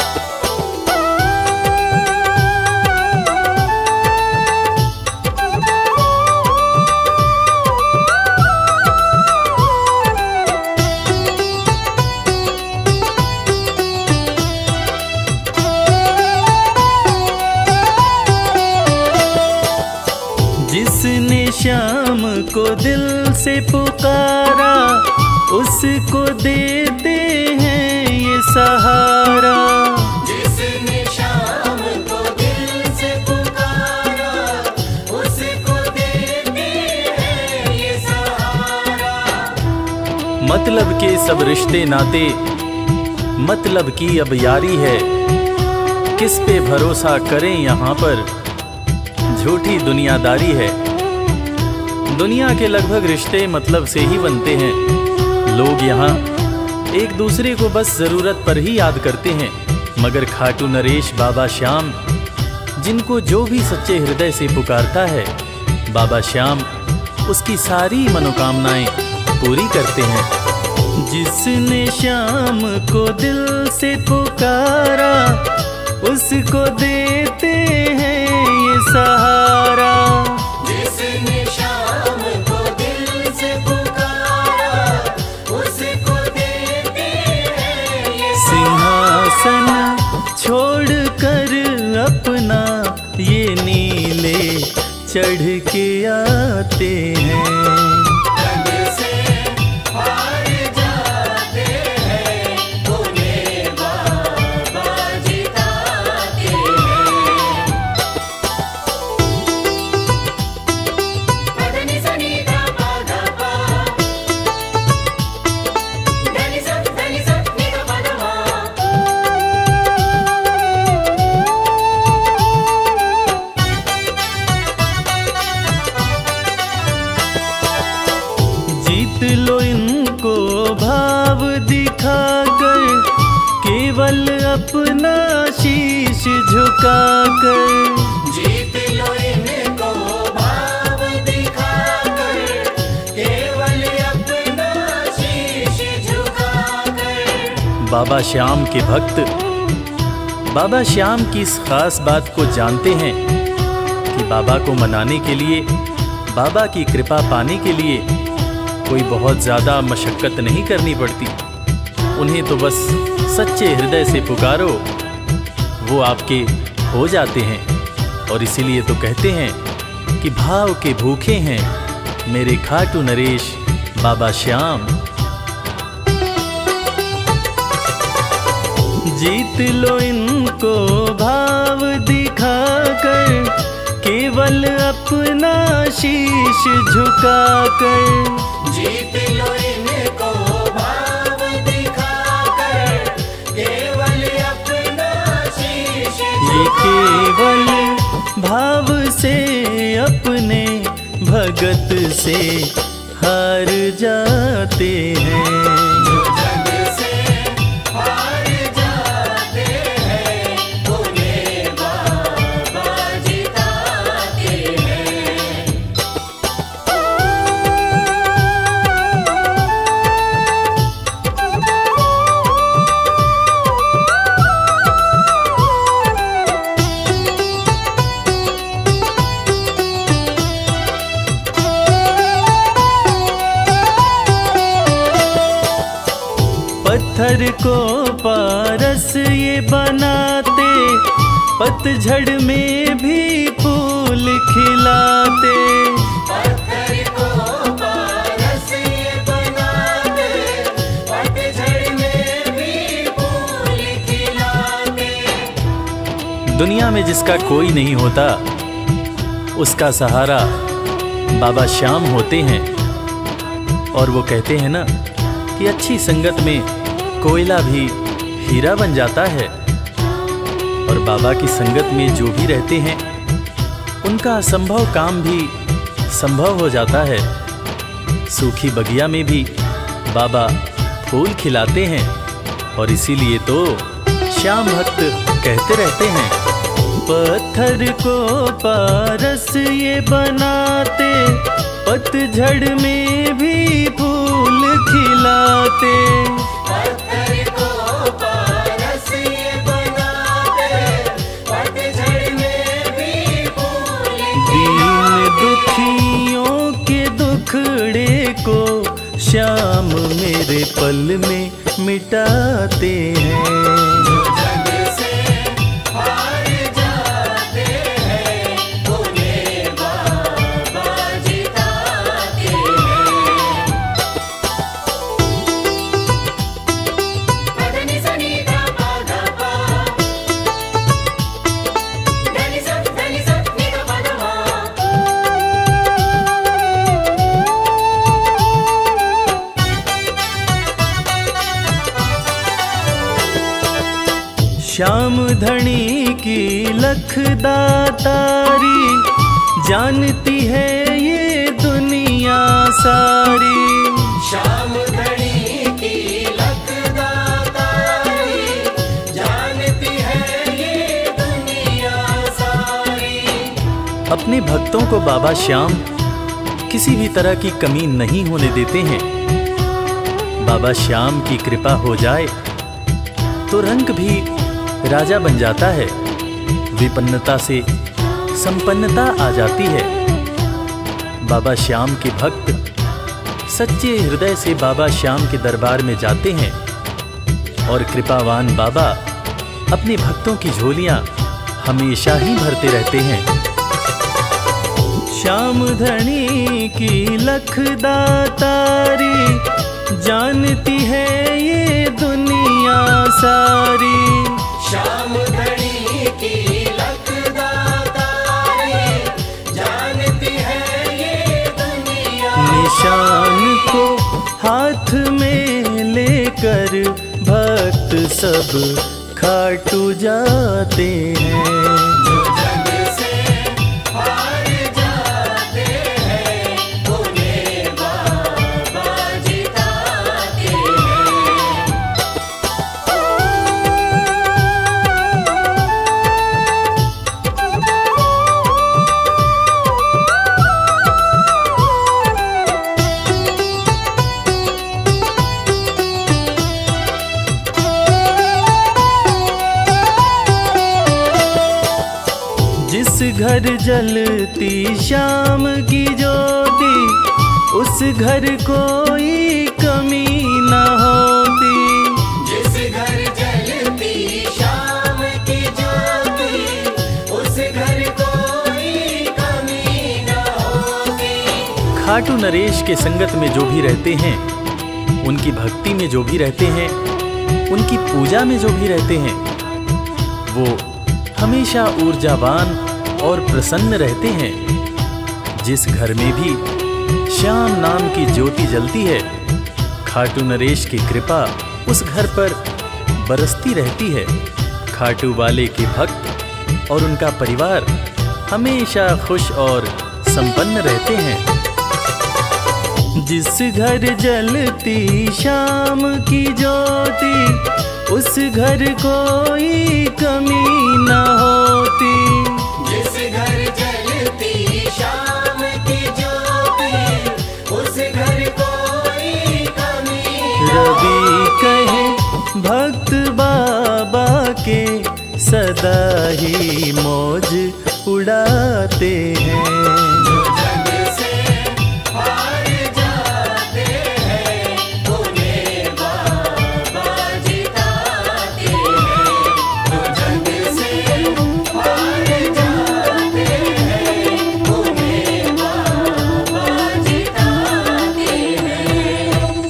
S1: जिसने श्याम को दिल से पुकारा उसको देते हैं ये सहारा।
S3: जिसने शाम को दिल से पुकारा उसको देते हैं ये सहारा।
S1: मतलब के सब रिश्ते नाते मतलब की अब यारी है। किस पे भरोसा करें यहाँ पर झूठी दुनियादारी है। दुनिया के लगभग रिश्ते मतलब से ही बनते हैं। लोग यहाँ एक दूसरे को बस जरूरत पर ही याद करते हैं, मगर खाटू नरेश बाबा श्याम जिनको जो भी सच्चे हृदय से पुकारता है बाबा श्याम उसकी सारी मनोकामनाएं पूरी करते हैं। जिसने श्याम को दिल से पुकारा उसको देते हैं ये सहारा।
S3: जिसने शाम को दिल से पुकारा उसको देते हैं ये
S1: सिंहासन छोड़कर अपना ये नीले चढ़ के आते हैं।
S3: जग से हार जाते हैं उन्हें बाबा जिताते हैं। पदनि सनि धा पा धा पा, धनि सा नि धा पा धा मा।
S1: जीत लो इनको भाव दिखाकर केवल अपना शीश झुकाकर।
S3: जीत लो इनको भाव दिखाकर केवल
S1: बाबा श्याम के भक्त बाबा श्याम की इस खास बात को जानते हैं कि बाबा को मनाने के लिए, बाबा की कृपा पाने के लिए कोई बहुत ज़्यादा मशक्क़त नहीं करनी पड़ती। उन्हें तो बस सच्चे हृदय से पुकारो, वो आपके हो जाते हैं। और इसीलिए तो कहते हैं कि भाव के भूखे हैं मेरे खाटू नरेश बाबा श्याम। जीत लो इनको भाव दिखाकर, केवल अपना शीश झुकाकर।
S3: जीत लो इनको भाव दिखाकर, केवल अपना शीश
S1: ये केवल भाव से अपने भगत से हार जाते हैं।
S3: जो जग से हार जाते हैं, उन्हें बाबा जिताते हैं।
S1: पत्थर को पारस ये बनाते, पतझड़ में भी फूल खिलाते।
S3: पत्थर को पारस ये बनाते, पतझड़ में भी फूल खिलाते।
S1: दुनिया में जिसका कोई नहीं होता, उसका सहारा बाबा श्याम होते हैं। और वो कहते हैं ना कि अच्छी संगत में कोयला भी हीरा बन जाता है। और बाबा की संगत में जो भी रहते हैं, उनका असंभव काम भी संभव हो जाता है। सूखी बगिया में भी बाबा फूल खिलाते हैं। और इसीलिए तो श्याम भक्त कहते रहते हैं, पत्थर को पारस ये बनाते, पतझड़ में भी फूल खिलाते।
S3: पत्थर को पारस ये बनाते, पतझड़ में भी फूल
S1: दीन दुखियों के दुखड़े को श्याम मेरे पल में मिटाते हैं।
S3: जो जग से हार जाते हैं, उन्हें बाबा जिताते हैं। पदनि सनि धा पा धा पा, धनि सा नि धा पा धा मा।
S1: श्याम धनी की लख दातारी, जानती है ये दुनिया सारी।
S3: श्याम धनी की लख दातारी, जानती है ये दुनिया सारी।
S1: अपने भक्तों को बाबा श्याम किसी भी तरह की कमी नहीं होने देते हैं। बाबा श्याम की कृपा हो जाए तो रंग भी राजा बन जाता है, विपन्नता से संपन्नता आ जाती है। बाबा श्याम के भक्त सच्चे हृदय से बाबा श्याम के दरबार में जाते हैं और कृपावान बाबा अपने भक्तों की झोलियां हमेशा ही भरते रहते हैं। श्याम धनी की लख दातारी, जानती है ये दुनिया सारी।
S3: श्याम धनी की लख दातारी, जानती है ये दुनिया।
S1: निशान को हाथ में लेकर भक्त सब खाटू जाते हैं।
S3: जो जग से हार जाते हैं, उन्हें बाबा जिताते हैं।
S1: घर जलती शाम की ज्योति, उस घर कोई कमी न होती।
S3: जिस घर जलती शाम की ज्योति, उस घर कोई कमी न होती।
S1: खाटू नरेश के संगत में जो भी रहते हैं, उनकी भक्ति में जो भी रहते हैं, उनकी पूजा में जो भी रहते हैं, वो हमेशा ऊर्जावान और प्रसन्न रहते हैं। जिस घर में भी श्याम नाम की ज्योति जलती है, खाटू नरेश की कृपा उस घर पर बरसती रहती है। खाटू वाले के भक्त और उनका परिवार हमेशा खुश और संपन्न रहते हैं। जिस घर जलती शाम की ज्योति, उस घर कोई कमी न होती।
S3: जिस घर जलती शाम की ज्योति, उस घर कोई कमी न
S1: रवि कहे भक्त बाबा के सदा ही मौज उड़ाते हैं।
S3: जो जग से हार जाते हैं, उन्हें बाबा जिताते हैं। जो जग से हार जाते हैं, उन्हें बाबा जिताते हैं।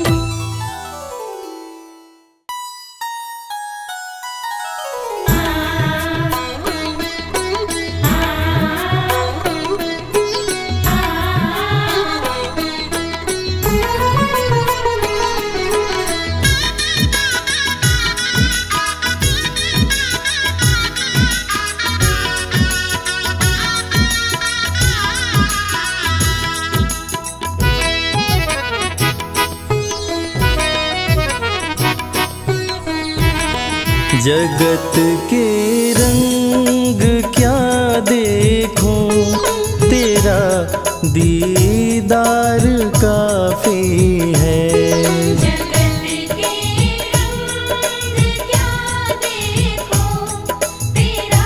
S1: जगत के रंग क्या देखूं, तेरा दीदार काफी है।
S2: जगत के रंग क्या देखो, तेरा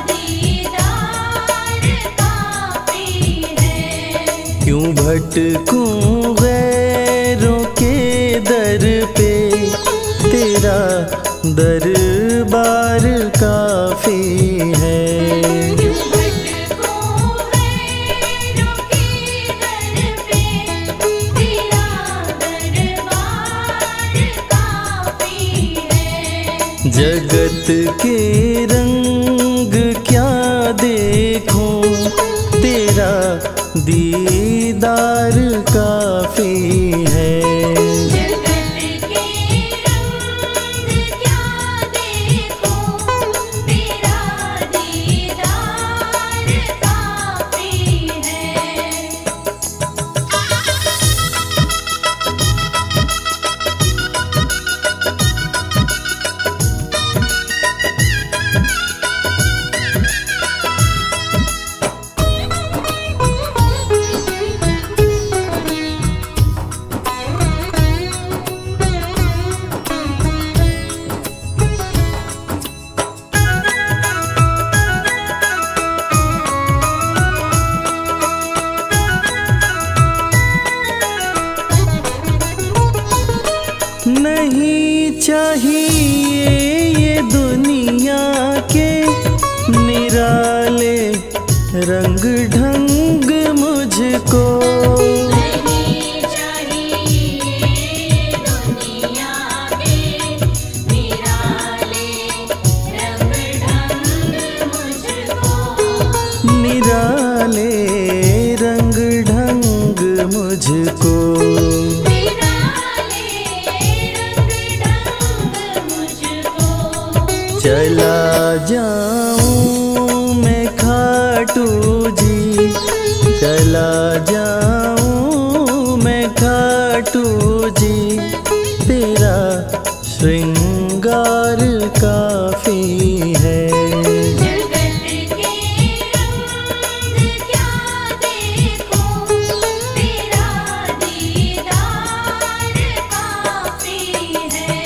S2: दीदार काफी है।
S1: क्यों भटकूं गैरों के दर पे, तेरा दरबार काफी है।
S2: भटको गैरों के दर पे, तेरा दरबार काफी है।
S1: जगत के रंग क्या देखूं, तेरा दीदार काफी है।
S2: जगत के रंग क्या देखो, तेरा दीदार काफी है।
S1: नहीं चाहिए ये दुनिया के निराले रंग ढंग मुझको।
S2: नहीं चाहिए दुनिया के निराले रंग ढंग मुझको।
S1: निराले रंग ढंग मुझको।
S2: निराले रंग ढंग मुझको।
S1: चला जाऊं मैं खाटू जी, चला जाऊं मैं खाटू जी, तेरा श्रृंगार काफी है।
S2: जगत के रंग क्या देखो, तेरा दीदार काफी है।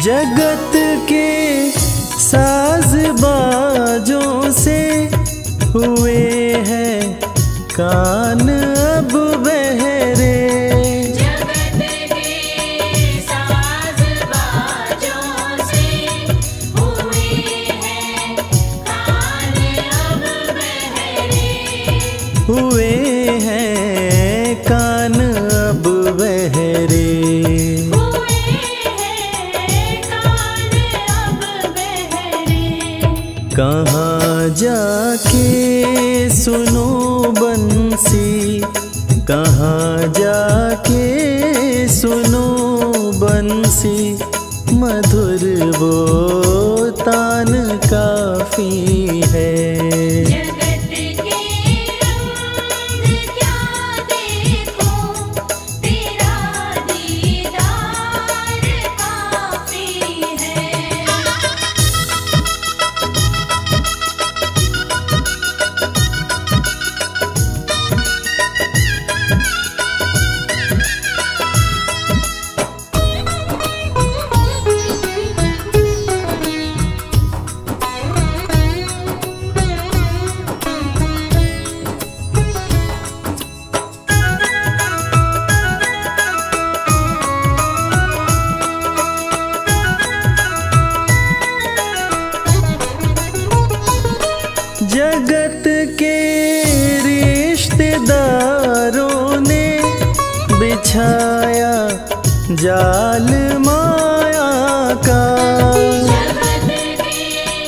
S1: जगत के साज बाजों से हुए हैं कान अब बहरे।
S2: जगत के साज बाजों से हुए हैं कान अब बहरे।
S1: हुए हैं कान अब बहरे।
S2: हुए हैं कान अब बहरे।
S1: कहाँ जाके सुनो बंसी, कहाँ जाके सुनो बंसी, मधुर वो तान काफी है।
S2: जगत के रंग क्या देखो, तेरा दीदार काफी है।
S1: जगत के रिश्तेदारों ने बिछाया जाल माया का।
S2: जगत के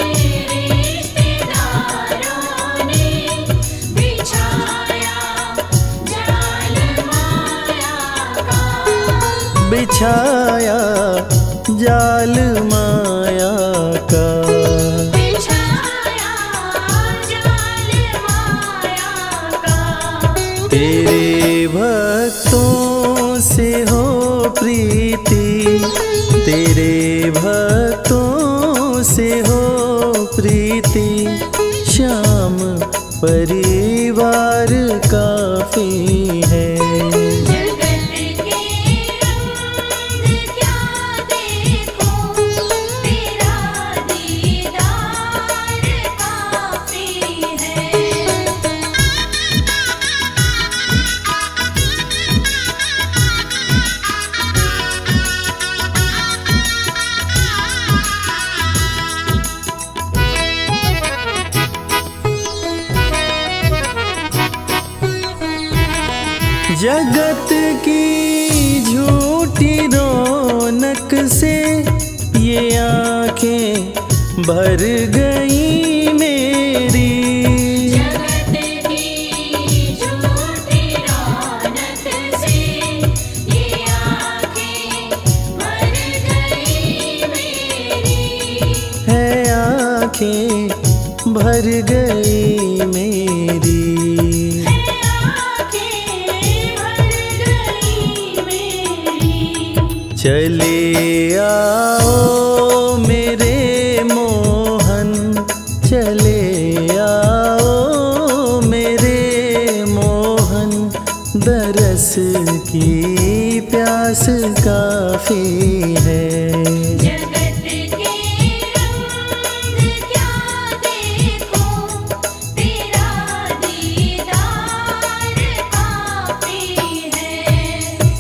S2: रिश्तेदारों ने बिछाया जाल माया का।
S1: बिछाया जाल माया का।
S2: बिछाया जाल माया का।
S1: तेरे भक्तों से हो प्रीति, तेरे भक्तों से हो प्रीति, श्याम परिवार काफी है।
S2: जगत के रंग क्या देखो, तेरा दीदार काफी है।
S1: जगत की झूठी रौनक से ये आंखें भर गई मेरी।
S2: जगत की झूठी रौनक से ये आँखें भर गई मेरी।
S1: है आंखें भर गई मेरी। चले आओ मेरे मोहन, चले आओ मेरे मोहन, दरस की प्यास काफी है।
S2: जगत के रंग क्या देखो, तेरा दीदार काफी है।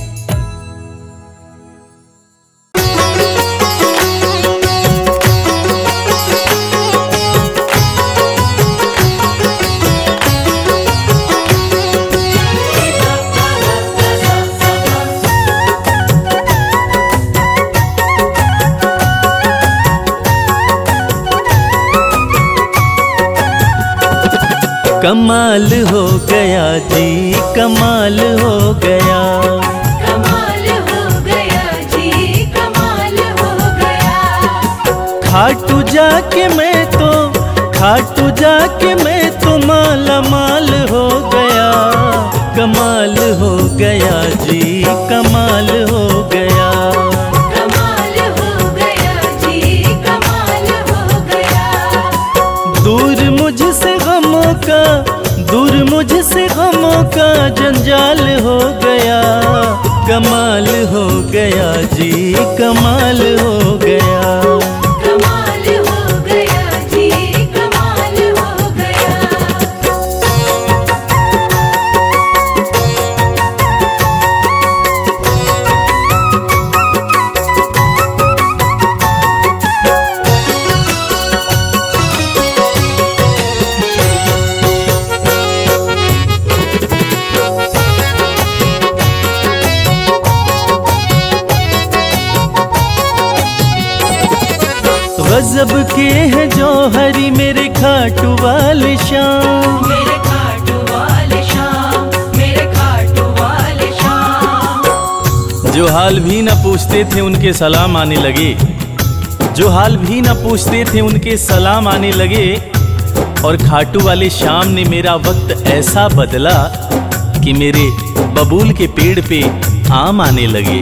S1: कमाल हो गया जी, कमाल हो गया।
S2: कमाल हो गया जी, कमाल हो गया।
S1: खाटू जाके मैं तो माला माल हो गया। कमाल हो गया जी, कमाल हो गया।
S2: कमाल हो गया जी, कमाल हो गया।
S1: दूर मुझसे गमों का जंजाल हो गया। कमाल हो गया जी, कमाल हो गया।
S2: कमाल हो गया जी, कमाल हो गया।
S1: गजब के हैं जौहरी मेरे खाटू वाले शाम,
S2: मेरे खाटू वाले शाम, मेरे खाटू वाले शाम।
S1: जो हाल भी न पूछते थे उनके सलाम आने लगे, जो हाल भी न पूछते थे उनके सलाम आने लगे। और खाटू वाले शाम ने मेरा वक्त ऐसा बदला कि मेरे बबूल के पेड़ पे आम आने लगे।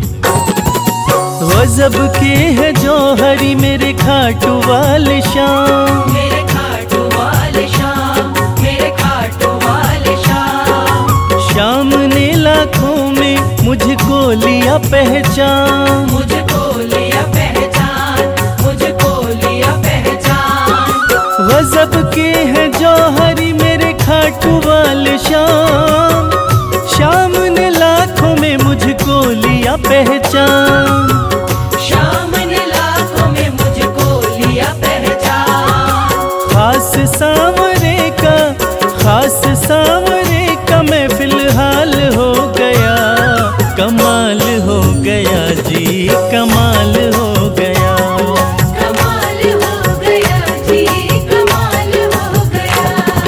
S1: गजब के हैं जौहरी मेरे खाटू वाले शाम,
S2: मेरे खाटू वाले शाम, मेरे खाटू वाले शाम।
S1: शाम ने लाखों में मुझको लिया पहचान,
S2: मुझको लिया पहचान, मुझको लिया पहचान।
S1: गजब के हैं जौहरी मेरे खाटू वाले शाम, शाम ने लाखों में मुझको लिया पहचान।
S2: शाम ने लाखों में मुझको लिया पहचान।
S1: खास सांवरे का, खास सांवरे का मैं फिलहाल हो गया। कमाल हो गया जी, कमाल हो गया।
S2: कमाल हो गया जी, कमाल हो गया।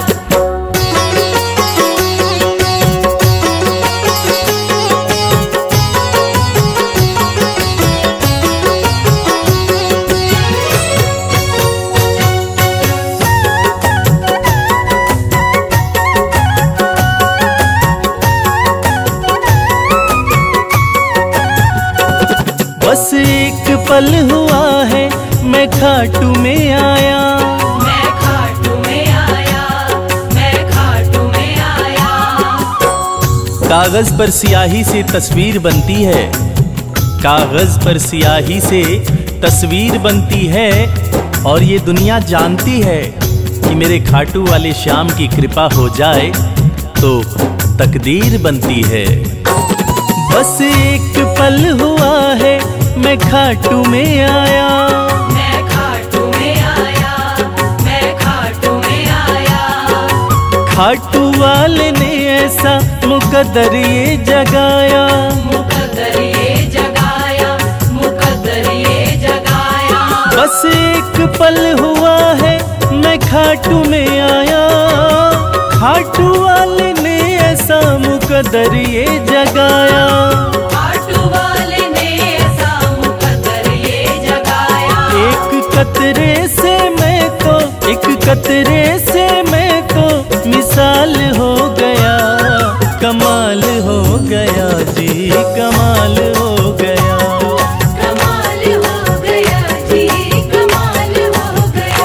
S1: बस एक पल हुआ है मैं खाटू में आया,
S2: मैं खाटू में आया, मैं खाटू में आया।
S1: कागज पर स्याही से तस्वीर बनती है, कागज पर स्याही से तस्वीर बनती है। और ये दुनिया जानती है कि मेरे खाटू वाले शाम की कृपा हो जाए तो तकदीर बनती है। बस एक पल हुआ है मैं खाटू में आया,
S2: मैं खाटू में आया, मैं खाटू में आया।
S1: खाटू वाले ने ऐसा मुकद्दर ये जगाया,
S2: मुकद्दर ये जगाया, मुकद्दर ये जगाया।
S1: बस एक पल हुआ है मैं खाटू में आया। खाटू वाले ने ऐसा मुकद्दर ये जगाया।
S2: खाटू वाले ने ऐसा मुकद्दर ये जगाया।
S1: एक कतरे से मैं तो, एक कतरे से मैं तो मिसाल हो गया। कमाल हो गया जी, कमाल हो गया।
S2: कमाल हो गया जी, कमाल हो गया।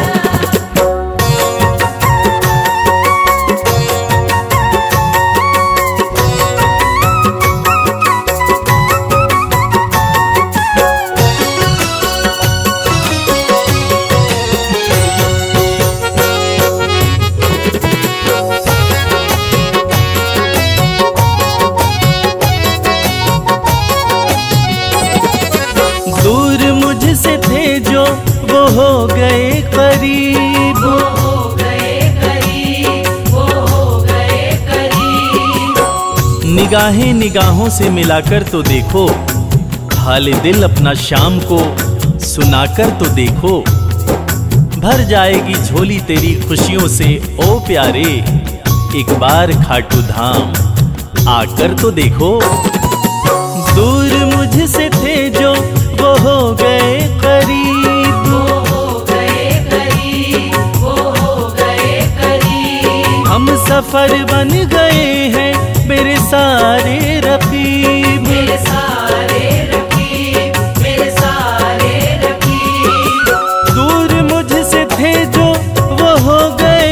S1: दूर मुझसे थे जो वो हो गए करीब,
S2: वो हो गए करीब, वो हो गए करीब।
S1: निगाहें निगाहों से मिलाकर तो देखो, हाल दिल अपना शाम को सुनाकर तो देखो। भर जाएगी झोली तेरी खुशियों से ओ प्यारे, एक बार खाटू धाम आकर तो देखो। दूर मुझसे थे जो वो हो गए करीब,
S2: वो हो गए करीब, वो हो गए करीब।
S1: हम सफर बन गए हैं मेरे सारे रकीब।
S2: मेरे सारे रकीब, मेरे सारे रकीब।
S1: दूर मुझसे थे जो वो हो गए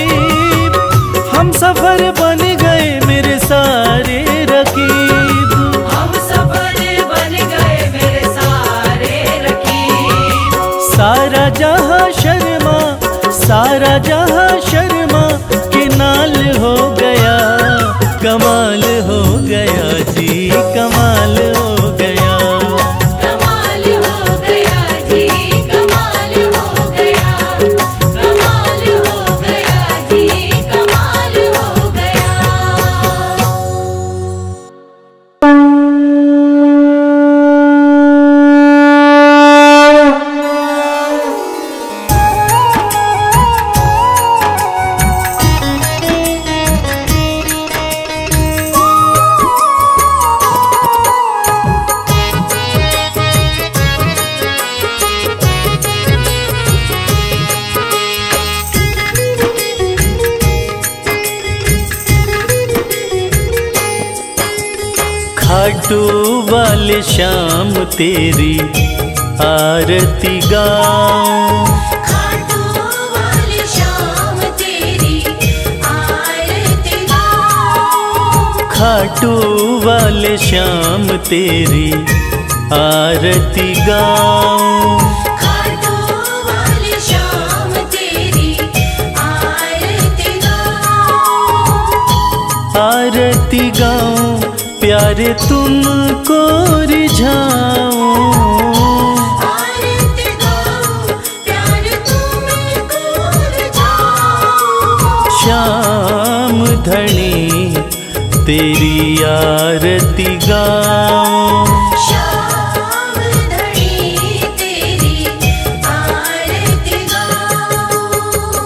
S1: करीब, हम सफर बन गए मेरे सारे रकीब। सारा जहां शर्मा, सारा जहां शर्मा के नाल हो गया, कमाल हो गया जी, कमाल हो गया,
S2: कमाल हो गया जी, कमाल हो गया, कमाल हो गया जी, कमाल हो गया।
S1: खाटू वाले श्याम तेरी आरती गाऊं,
S2: खाटू वाले श्याम तेरी आरती गाऊं,
S1: खाटू वाले श्याम तेरी आरती गाऊं,
S2: खाटू वाले श्याम तेरी आरती गाऊं,
S1: आरती गाऊं, प्यारे तुमको रिझाऊं,
S2: आरती गाऊं, प्यार तुमको रिझाऊं,
S1: श्याम धनी तेरी आरती गाऊं,
S2: श्याम धनी तेरी आरती गाऊं।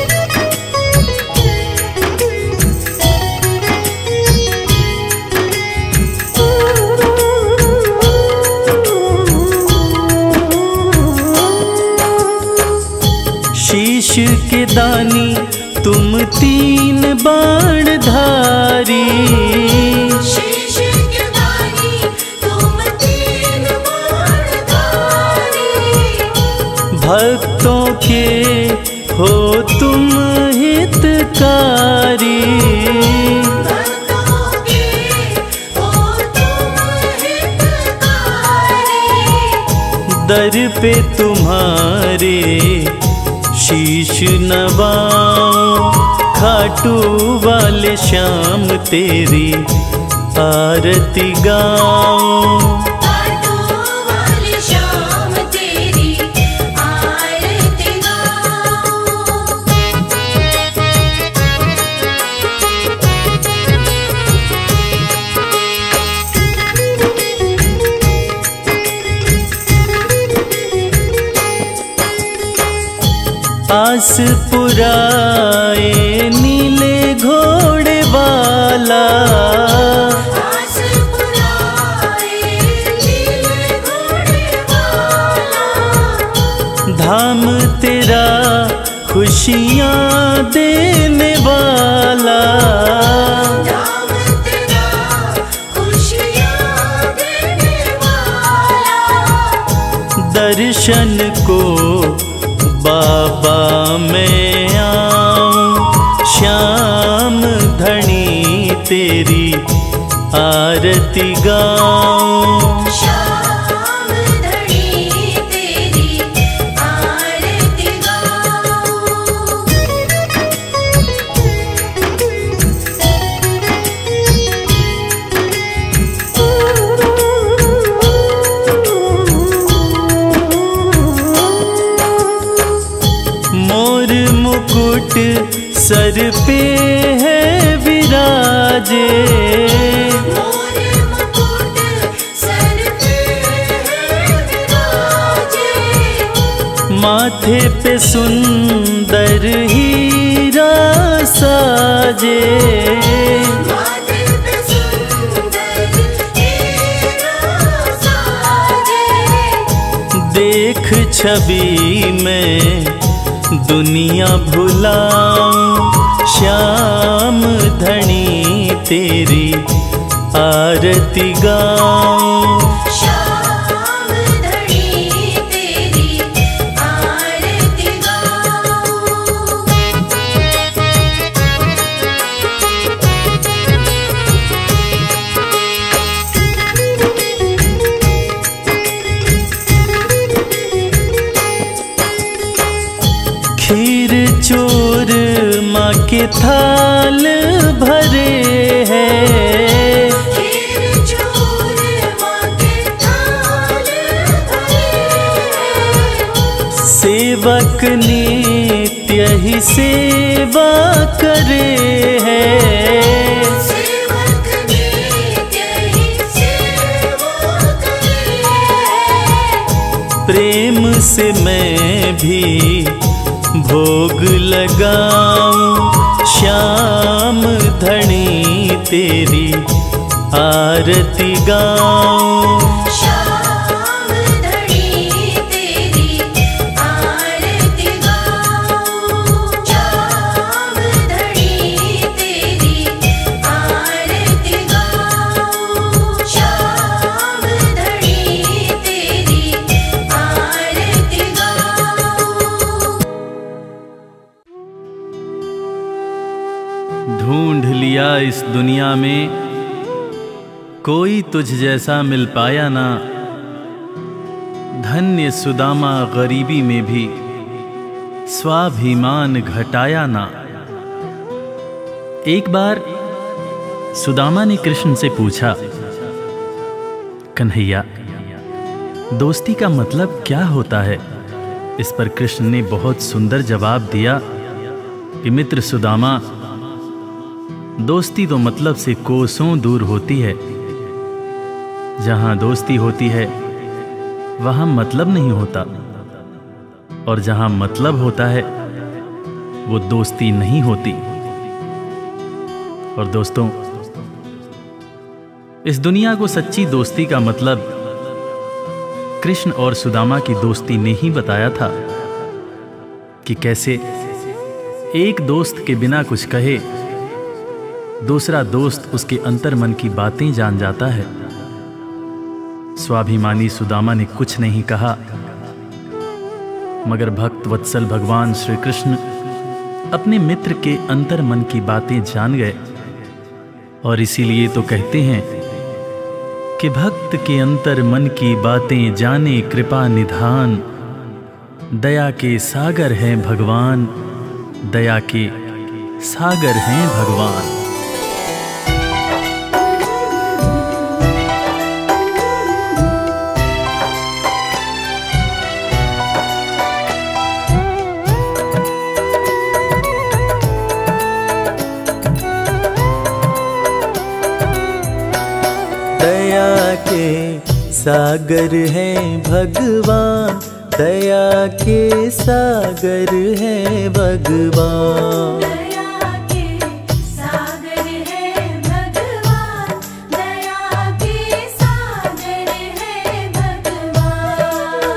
S1: शीश के दानी तुम तीन बाण धारी,
S2: शीश के दानी तुम तीन बाणधारी,
S1: भक्तों के हो तुम हितकारी,
S2: भक्तों के हो तुम हितकारी,
S1: दर पे तुम्हारे शीश नवाऊं, खाटू वाले श्याम तेरी आरती गाऊं,
S2: खाटू वाले श्याम तेरी आरती गाऊं।
S1: आस पुराए नीले घोड़े वाला,
S2: आस पुराए नीले घोड़े वाला,
S1: धाम तेरा खुशियाँ देने वाला,
S2: धाम तेरा खुशियाँ देने वाला,
S1: दर्शन को बाबा मैं आऊं, श्याम धनी तेरी आरती गाऊं,
S2: श्याम धनी तेरी आरती गाऊं।
S1: मोर मुकुट सर पे है विराजे,
S2: मोर मुकुट सर पे है विराजे,
S1: माथे पे सुंदर हीरा साजे,
S2: माथे पे सुंदर हीरा साजे,
S1: देख छवि में दुनिया भुलाऊं, श्याम धनी तेरी आरती गाऊं,
S2: श्याम धनी तेरी आरती गाऊं।
S1: थाल भरे हैं,
S2: खीर चूरमा के थाल भरे,
S1: सेवक नित्य ही सेवा करे हैं।
S2: सेवक नित्य ही सेवा करे,
S1: प्रेम से मैं भी भोग लगाऊं, श्याम धनी तेरी आरती गाऊं।
S2: श्याम धनी तेरी आरती गाऊं, श्याम धनी तेरी आरती गाऊं, श्याम धनी तेरी आरती गाऊं।
S1: ढूंढ लिया इस दुनिया में कोई तुझ जैसा मिल पाया ना, धन्य सुदामा गरीबी में भी स्वाभिमान घटाया ना। एक बार सुदामा ने कृष्ण से पूछा, कन्हैया दोस्ती का मतलब क्या होता है? इस पर कृष्ण ने बहुत सुंदर जवाब दिया कि मित्र सुदामा, दोस्ती तो मतलब से कोसों दूर होती है। जहां दोस्ती होती है वहां मतलब नहीं होता, और जहां मतलब होता है वो दोस्ती नहीं होती। और दोस्तों, इस दुनिया को सच्ची दोस्ती का मतलब कृष्ण और सुदामा की दोस्ती ने ही बताया था कि कैसे एक दोस्त के बिना कुछ कहे दूसरा दोस्त उसके अंतर्मन की बातें जान जाता है। स्वाभिमानी सुदामा ने कुछ नहीं कहा, मगर भक्त वत्सल भगवान श्री कृष्ण अपने मित्र के अंतर्मन की बातें जान गए। और इसीलिए तो कहते हैं कि भक्त के अंतर्मन की बातें जाने कृपा निधान, दया के सागर हैं भगवान, दया के सागर हैं भगवान। दया के सागर हैं भगवान, दया के सागर हैं भगवान।
S2: दया के सागर है भगवान, दया के सागर है भगवान।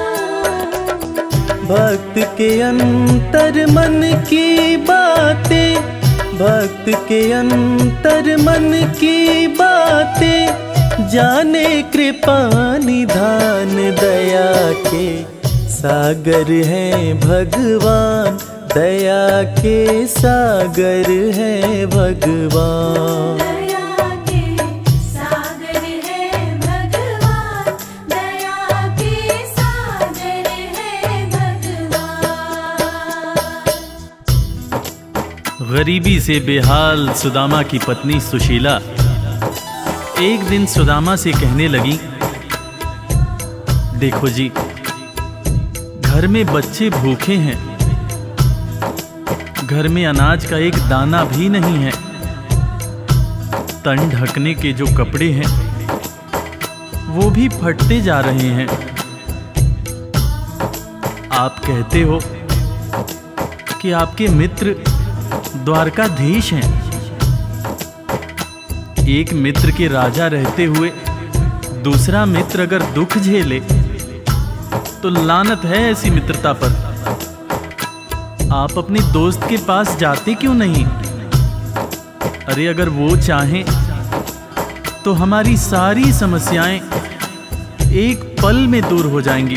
S1: भक्त के अंतर मन की बातें, भक्त के अंतर मन की बातें जाने कृपा निधान, दया के सागर हैं भगवान, दया के सागर हैं भगवान।
S2: दया के सागर है भगवान, दया के सागर है भगवान।
S1: गरीबी से बेहाल सुदामा की पत्नी सुशीला एक दिन सुदामा से कहने लगी, देखो जी, घर में बच्चे भूखे हैं, घर में अनाज का एक दाना भी नहीं है, तन ढकने के जो कपड़े हैं वो भी फटते जा रहे हैं। आप कहते हो कि आपके मित्र द्वारकाधीश हैं। एक मित्र के राजा रहते हुए दूसरा मित्र अगर दुख झेले तो लानत है ऐसी मित्रता पर। आप अपने दोस्त के पास जाते क्यों नहीं? अरे अगर वो चाहें तो हमारी सारी समस्याएं एक पल में दूर हो जाएंगी।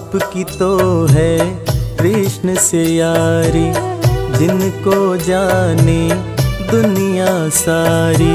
S1: आपकी तो है कृष्ण से यारी, जिनको जाने दुनिया सारी।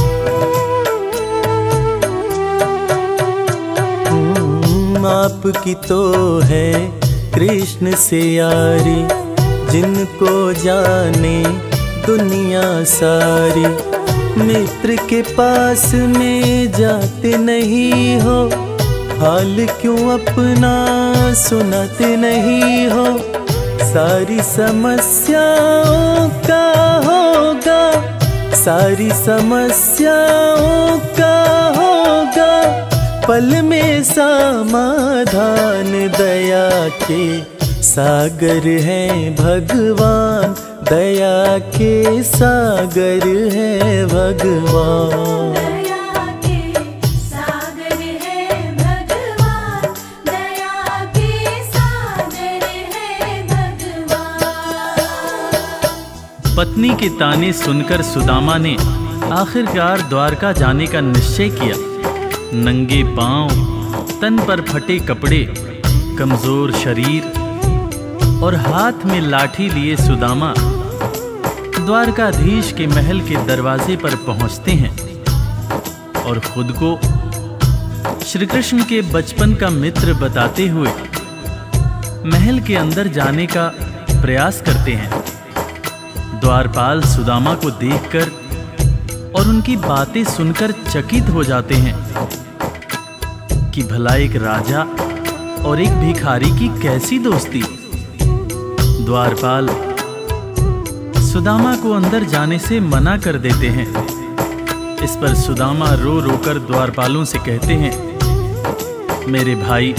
S1: आपकी तो है कृष्ण से यारी, जिनको जाने दुनिया सारी। मित्र के पास में जाते नहीं हो, हाल क्यों अपना सुनाते नहीं हो। सारी समस्याओं का होगा, सारी समस्याओं का होगा पल में समाधान। दया के सागर हैं भगवान, दया के सागर हैं भगवान।
S2: दया के सागर है भगवान, दया के सागर है भगवान।
S4: पत्नी के ताने सुनकर सुदामा ने आखिरकार द्वारका जाने का निश्चय किया। नंगे पांव, तन पर फटे कपड़े, कमजोर शरीर और हाथ में लाठी लिए सुदामा द्वारकाधीश के महल के दरवाजे पर पहुंचते हैं और खुद को श्री कृष्ण के बचपन का मित्र बताते हुए महल के अंदर जाने का प्रयास करते हैं। द्वारपाल सुदामा को देखकर और उनकी बातें सुनकर चकित हो जाते हैं कि भला एक राजा और एक भिखारी की कैसी दोस्ती। द्वारपाल सुदामा को अंदर जाने से मना कर देते हैं। इस पर सुदामा रो रो कर द्वारपालों से कहते हैं, मेरे भाई,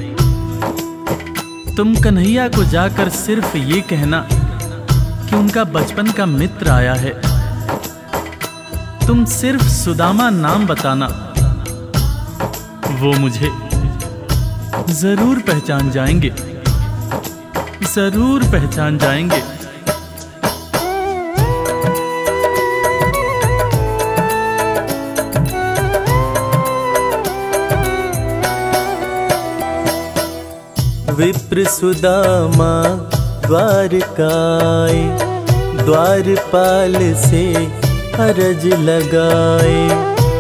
S4: तुम कन्हैया को जाकर सिर्फ ये कहना कि उनका बचपन का मित्र आया है। तुम सिर्फ सुदामा नाम बताना, वो मुझे जरूर पहचान जाएंगे, जरूर पहचान जाएंगे।
S1: विप्र सुदामा द्वारकाए, द्वारपाल से अरज लगाए।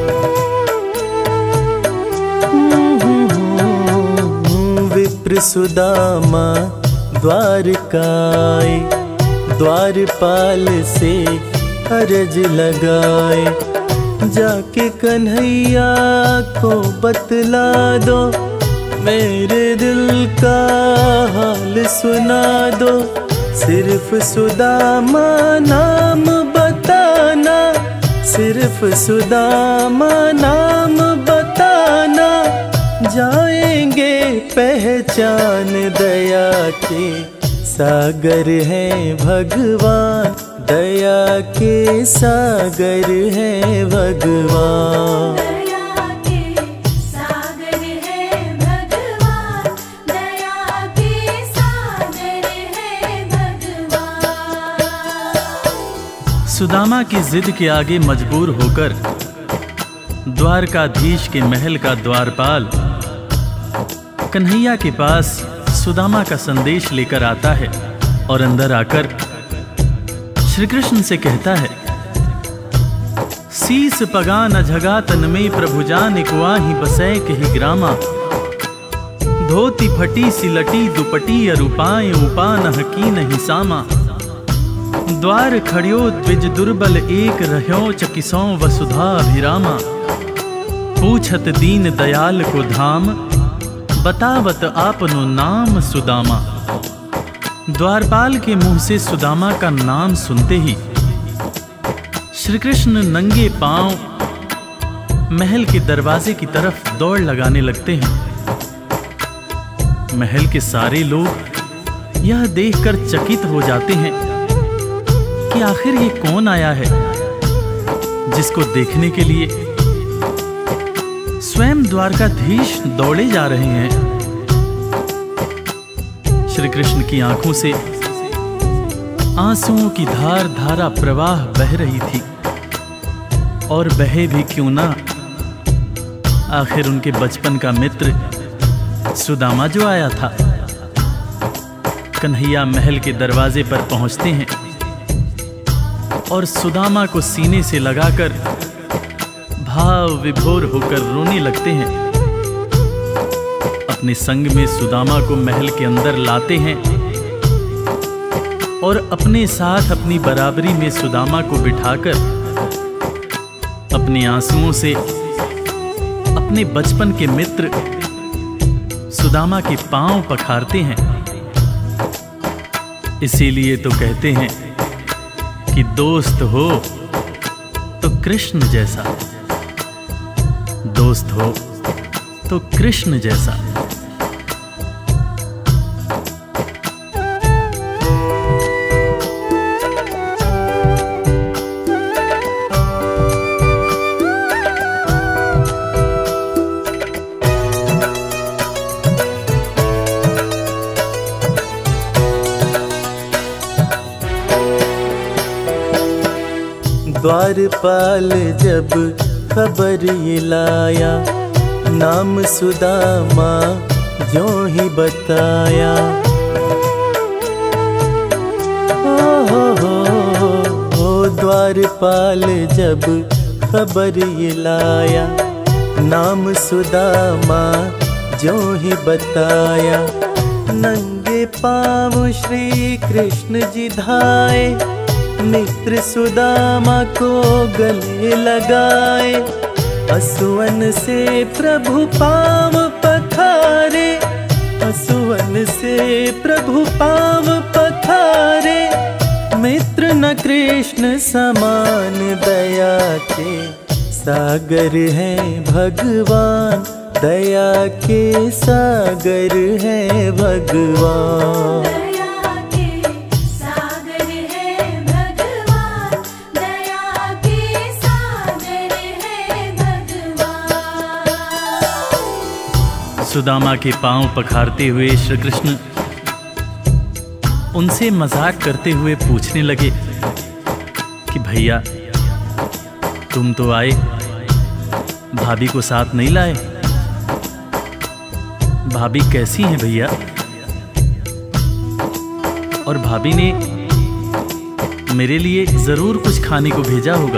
S1: विप्र सुदामा द्वारकाए, द्वारपाल से अरज लगाए। जाके कन्हैया को बतला दो, मेरे दिल का हाल सुना दो। सिर्फ सुदामा नाम बताना, सिर्फ सुदामा नाम बताना, जाएंगे पहचान। दया के सागर हैं भगवान, दया के सागर हैं भगवान।
S2: दया के सागर है भगवान, दया के सागर है भगवान।
S4: सुदामा की जिद के आगे मजबूर होकर द्वारकाधीश के महल का द्वारपाल कन्हैया के पास सुदामा का संदेश लेकर आता है और अंदर आकर श्री कृष्ण से कहता है, शीस पगा न झगा तन में प्रभु जान कुआही बसै कही ग्रामा। धोती फटी सिलटी दुपटी अरुपाए उपा न हकी नहीं सामा। द्वार खड़ियो द्विज दुर्बल एक रह्यो चकिसों वसुधा अभिरामा। पूछत दीन दयाल को धाम, बतावत आपनो नाम सुदामा। द्वारपाल के मुंह से सुदामा का नाम सुनते ही श्री कृष्ण नंगे पांव महल के दरवाजे की तरफ दौड़ लगाने लगते हैं। महल के सारे लोग यह देखकर चकित हो जाते हैं कि आखिर ये कौन आया है जिसको देखने के लिए स्वयं द्वारकाधीश दौड़े जा रहे हैं। श्री कृष्ण की आंखों से आंसुओं की धार धारा प्रवाह बह रही थी, और बहे भी क्यों ना, आखिर उनके बचपन का मित्र सुदामा जो आया था। कन्हैया महल के दरवाजे पर पहुंचते हैं और सुदामा को सीने से लगाकर भाव विभोर होकर रोने लगते हैं। अपने संग में सुदामा को महल के अंदर लाते हैं और अपने साथ अपनी बराबरी में सुदामा को बिठाकर अपने आंसुओं से अपने बचपन के मित्र सुदामा के पांव पखारते हैं। इसीलिए तो कहते हैं कि दोस्त हो तो कृष्ण जैसा, दोस्त हो तो कृष्ण जैसा।
S1: द्वारपाल जब खबर ये लाया, नाम सुदामा जो ही बताया। हो द्वारपाल जब खबर ये लाया, नाम सुदामा जो ही बताया। नंगे पाँव श्री कृष्ण जी धाए, मित्र सुदामा को गले लगाए। असुवन से प्रभु पाँव पखारे, असुवन से प्रभु पाँव पखारे। मित्र न कृष्ण समान दया के सागर है भगवान, दया के सागर है भगवान।
S4: सुदामा के पांव पखारते हुए श्री कृष्ण उनसे मजाक करते हुए पूछने लगे कि भैया तुम तो आए, भाभी को साथ नहीं लाए। भाभी कैसी हैं भैया? और भाभी ने मेरे लिए जरूर कुछ खाने को भेजा होगा।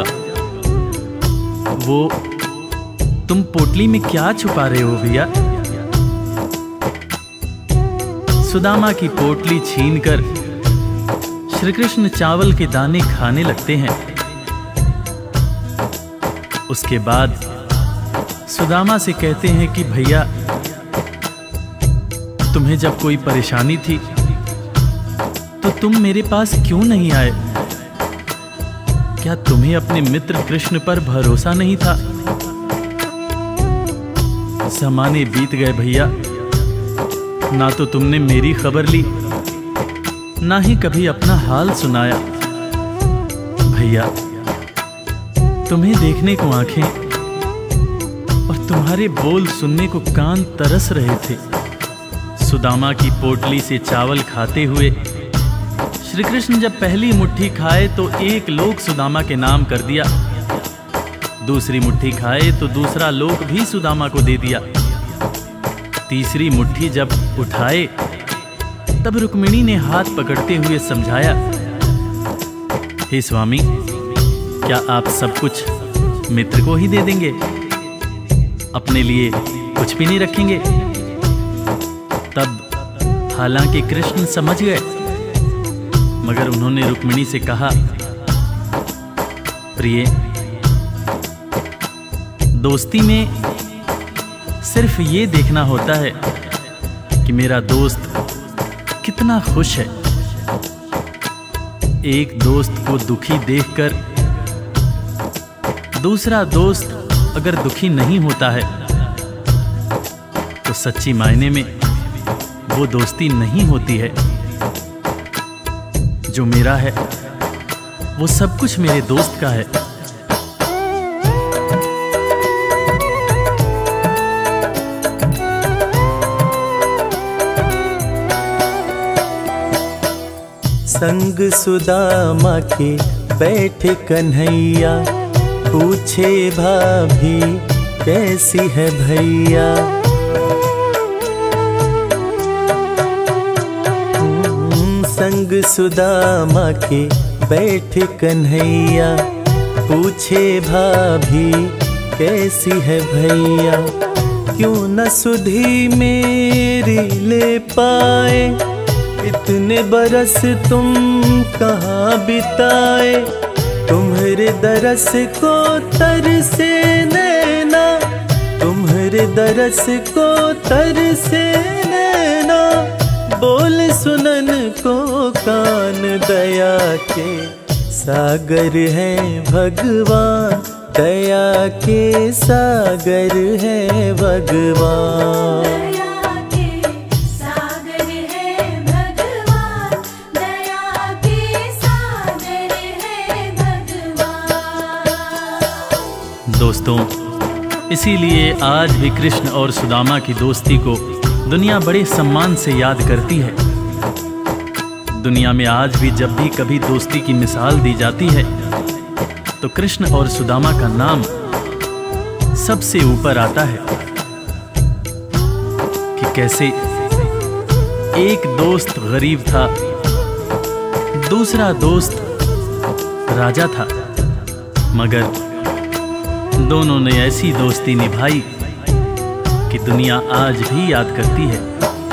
S4: वो तुम पोटली में क्या छुपा रहे हो भैया? सुदामा की पोटली छीनकर श्री कृष्ण चावल के दाने खाने लगते हैं। उसके बाद सुदामा से कहते हैं कि भैया तुम्हें जब कोई परेशानी थी तो तुम मेरे पास क्यों नहीं आए? क्या तुम्हें अपने मित्र कृष्ण पर भरोसा नहीं था? ज़माने बीत गए भैया, ना तो तुमने मेरी खबर ली, ना ही कभी अपना हाल सुनाया। भैया तुम्हें देखने को आंखें और तुम्हारे बोल सुनने को कान तरस रहे थे। सुदामा की पोटली से चावल खाते हुए श्री कृष्ण जब पहली मुट्ठी खाए तो एक लोक सुदामा के नाम कर दिया, दूसरी मुट्ठी खाए तो दूसरा लोक भी सुदामा को दे दिया। तीसरी मुट्ठी जब उठाए तब रुक्मिणी ने हाथ पकड़ते हुए समझाया, हे स्वामी क्या आप सब कुछ मित्र को ही दे देंगे, अपने लिए कुछ भी नहीं रखेंगे? तब हालांकि कृष्ण समझ गए, मगर उन्होंने रुक्मिणी से कहा, प्रिय दोस्ती में सिर्फ ये देखना होता है कि मेरा दोस्त कितना खुश है। एक दोस्त को दुखी देखकर दूसरा दोस्त अगर दुखी नहीं होता है तो सच्ची मायने में वो दोस्ती नहीं होती है। जो मेरा है वो सब कुछ मेरे दोस्त का है।
S1: संग सुदामा के बैठे कन्हैया, पूछे भाभी कैसी है भैया। संग सुदामा के बैठे कन्हैया, पूछे भाभी कैसी है भैया, क्यों न सुधी मेरी ले पाए, इतने बरस तुम कहाँ बिताए, तुम्हारे दरस को तरसे नैना, तुम्हारे दरस को तरसे नैना, बोल सुनन को कान, दया के सागर है भगवान, दया के सागर है भगवान।
S2: दया के सागर है भगवान, दया के सागर है भगवान।
S4: दोस्तों, इसीलिए आज भी कृष्ण और सुदामा की दोस्ती को दुनिया बड़े सम्मान से याद करती है। दुनिया में आज भी जब भी कभी दोस्ती की मिसाल दी जाती है तो कृष्ण और सुदामा का नाम सबसे ऊपर आता है कि कैसे एक दोस्त गरीब था, दूसरा दोस्त राजा था, मगर दोनों ने ऐसी दोस्ती निभाई कि दुनिया आज भी याद करती है।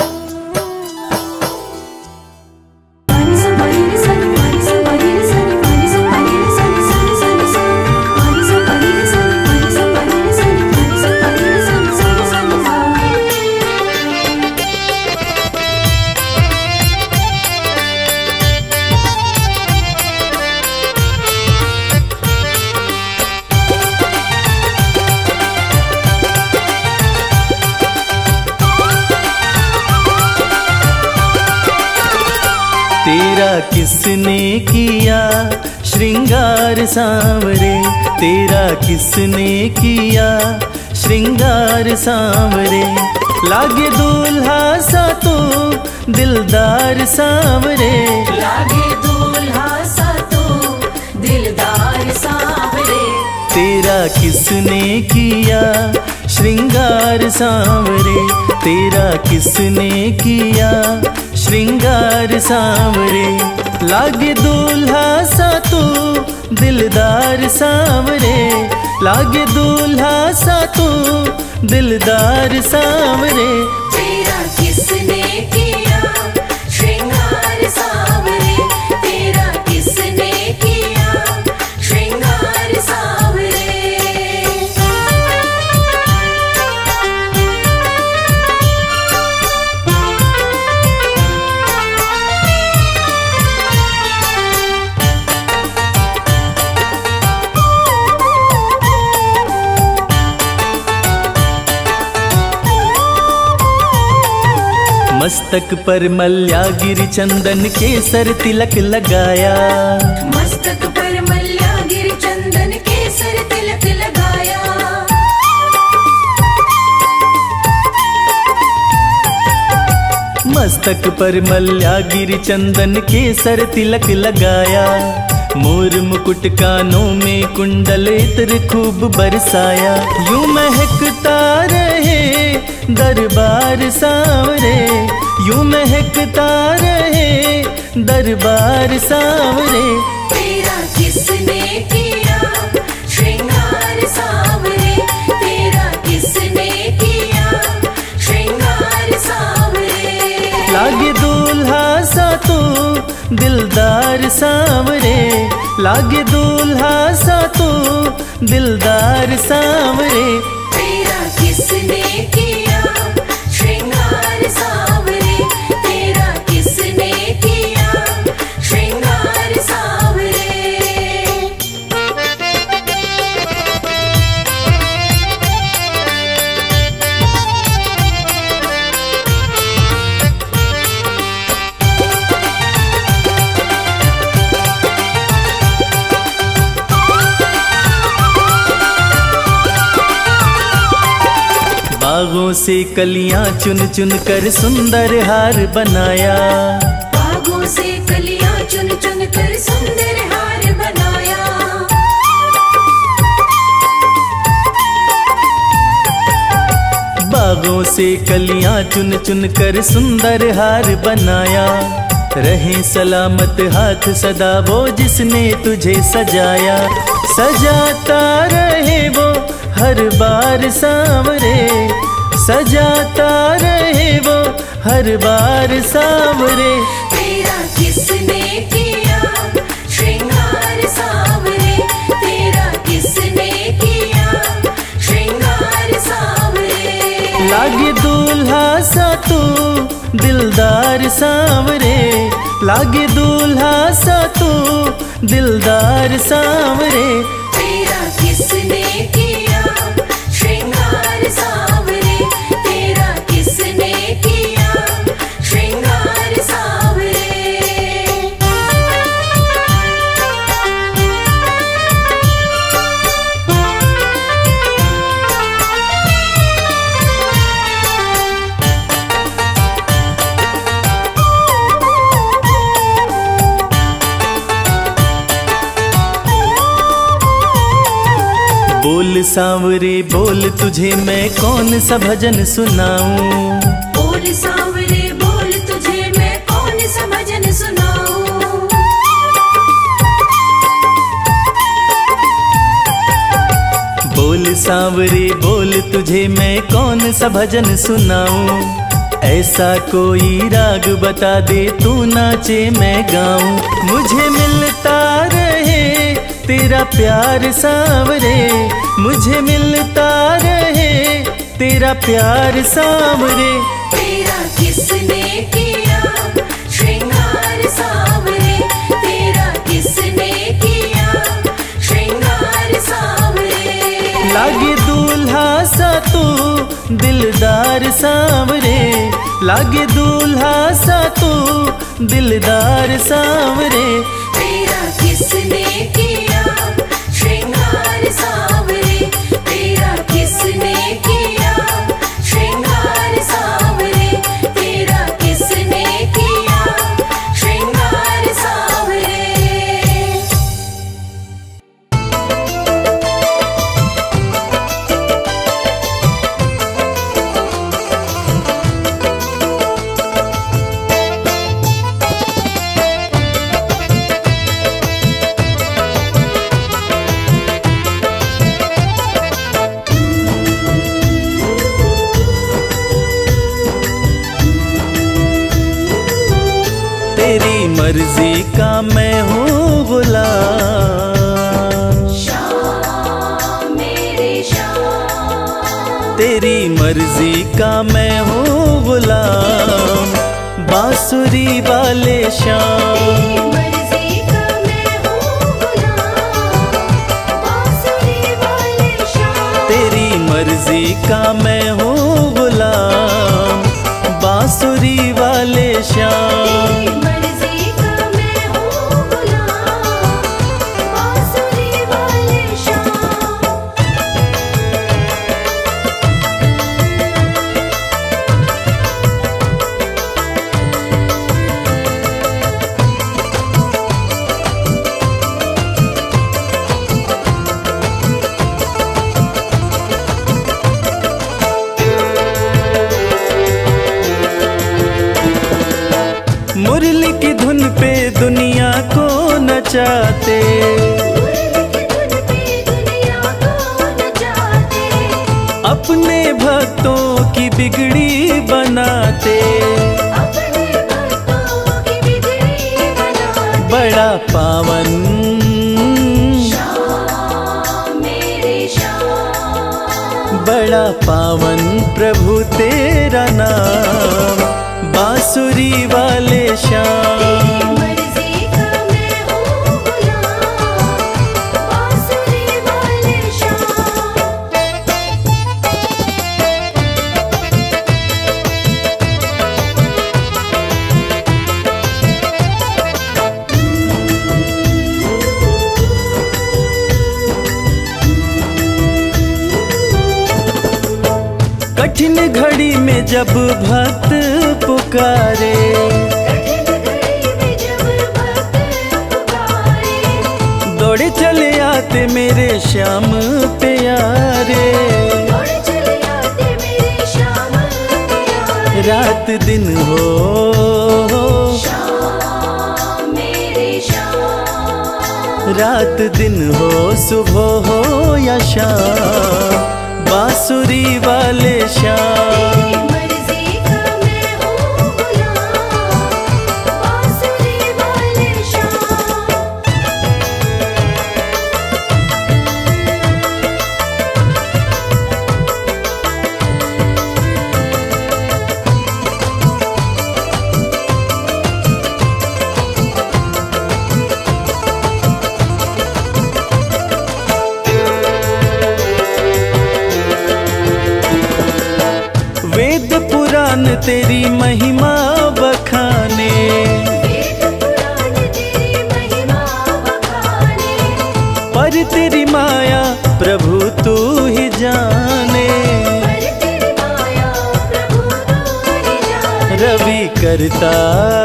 S1: तेरा किसने किया श्रृंगार सांवरे, तेरा किसने किया श्रृंगार सांवरे, लागे दूल्हा सा तो दिलदार सांवरे,
S2: लागे दूल्हा सा तो दिलदार सांवरे,
S1: तेरा किसने किया श्रृंगार सांवरे, तेरा किसने किया श्रृंगार सांवरे, लागे दूल्हा सा तो दिलदार सांवरे, लागे दूल्हा सा तो दिलदार सांवरे।
S2: तेरा किसने किया श्रृंगार सांवरे, तेरा किसने किया श्रृंगार सांवरे।
S1: मस्तक पर मल्यागिरी चंदन केसर तिलक लगाया,
S2: मस्तक पर मल्यागिरी चंदन केसर तिलक लगाया,
S1: मस्तक पर मल्यागिरी चंदन केसर तिलक लगाया, मोर मुकुट कानों में कुंडल इत्र खूब बरसाया, यूं महकता रहे दरबार सांवरे, यूं महकता रहे दरबार सांवरे।
S2: तेरा किसने किया श्रृंगार सांवरे, तेरा किसने किया श्रृंगार सांवरे,
S1: लागे दूल्हा सा तो दिलदार सांवरे, लागे दूल्हा सा तो दिलदार सांवरे।
S2: तेरा किसने किया श्रृंगार सांवरे, तेरा किसने किया श्रृंगार सांवरे।
S1: बागों से कलियां चुन चुन कर सुंदर हार बनाया,
S2: बागों से कलियां चुन चुन कर सुंदर हार बनाया,
S1: बागों से कलियां चुन चुन कर सुंदर हार बनाया, रहे सलामत हाथ सदा वो जिसने तुझे सजाया, सजाता रहे वो हर बार सांवरे, सजाता रहे वो हर बार सांवरे।
S2: तेरा किसने किया श्रृंगार सांवरे, तेरा किसने किया श्रृंगार सांवरे।
S1: लागे दूल्हा सा तू दिलदार सांवरे, लागे दूल्हा सा तू दिलदार सांवरे।
S2: तेरा किसने किया श्रृंगार सांवरे, तेरा किसने किया श्रृंगार सांवरे।
S1: बोल सांवरे बोल तुझे मैं कौन सा भजन सुनाऊं,
S2: बोल सांवरे बोल तुझे मैं कौन सा भजन सुनाऊं।
S1: बोल सांवरे बोल तुझे मैं कौन सा भजन सुनाऊं। ऐसा कोई राग बता दे तू नाचे मैं गाऊं। मुझे मिलता रहे तेरा प्यार सांवरे, मुझे मिलता रहे तेरा प्यार सांवरे।
S2: तेरा किसने किया श्रृंगार सांवरे, तेरा किसने किया श्रृंगार सांवरे।
S1: लागे दूल्हा सा तू दिलदार सांवरे, लागे दूल्हा सा तू दिलदार सांवरे।
S2: तेरा किसने किया श्रृंगार सांवरे, तेरा किसने किया श्रृंगार सांवरे, तेरा किसने किया श्रृंगार सांवरे।
S1: तेरी मर्जी का मैं हूँ गुलाम,
S2: श्याम मेरे श्याम,
S1: तेरी मर्जी का मैं हूँ गुलाम। बांसुरी वाले श्याम,
S2: मर्जी का मैं हूँ गुलाम, बांसुरी वाले श्याम।
S1: तेरी मर्जी का मैं हूँ गुलाम, बांसुरी वाले श्याम।
S2: मर्जी का मैं हूँ गुलाम, बांसुरी वाले श्याम।
S1: मुरली की धुन पे दुनिया को नचाते,
S2: दुनिया को नचाते,
S1: अपने भक्तों की बिगड़ी बनाते।
S2: अपने भक्तों की बिगड़ी बनाते।
S1: बड़ा पावन
S2: श्याम मेरे श्याम,
S1: बड़ा पावन प्रभु तेरा नाम। बांसुरी वाले श्याम,
S2: मर्जी का मैं हूँ गुलाम, बांसुरी वाले श्याम।
S1: कठिन घड़ी में जब भक्त पुकारे,
S2: कठिन घड़ी में जब भक्त पुकारे,
S1: दौड़े चले आते मेरे श्याम प्यारे।
S2: दौड़ चले आते मेरे श्याम प्यारे।
S1: रात दिन हो
S2: श्याम
S1: रात दिन हो सुबह हो या शाम बांसुरी वाले श्याम
S2: तेरी मर्जी का मैं हूँ गुलाम बांसुरी वाले श्याम।
S1: वेद पुराण तेरी महिमा बखाने
S2: वेद पुराण तेरी महिमा बखाने
S1: पर तेरी माया प्रभु तू ही जाने
S2: पर तेरी माया प्रभु तू ही जाने।
S1: रवि करता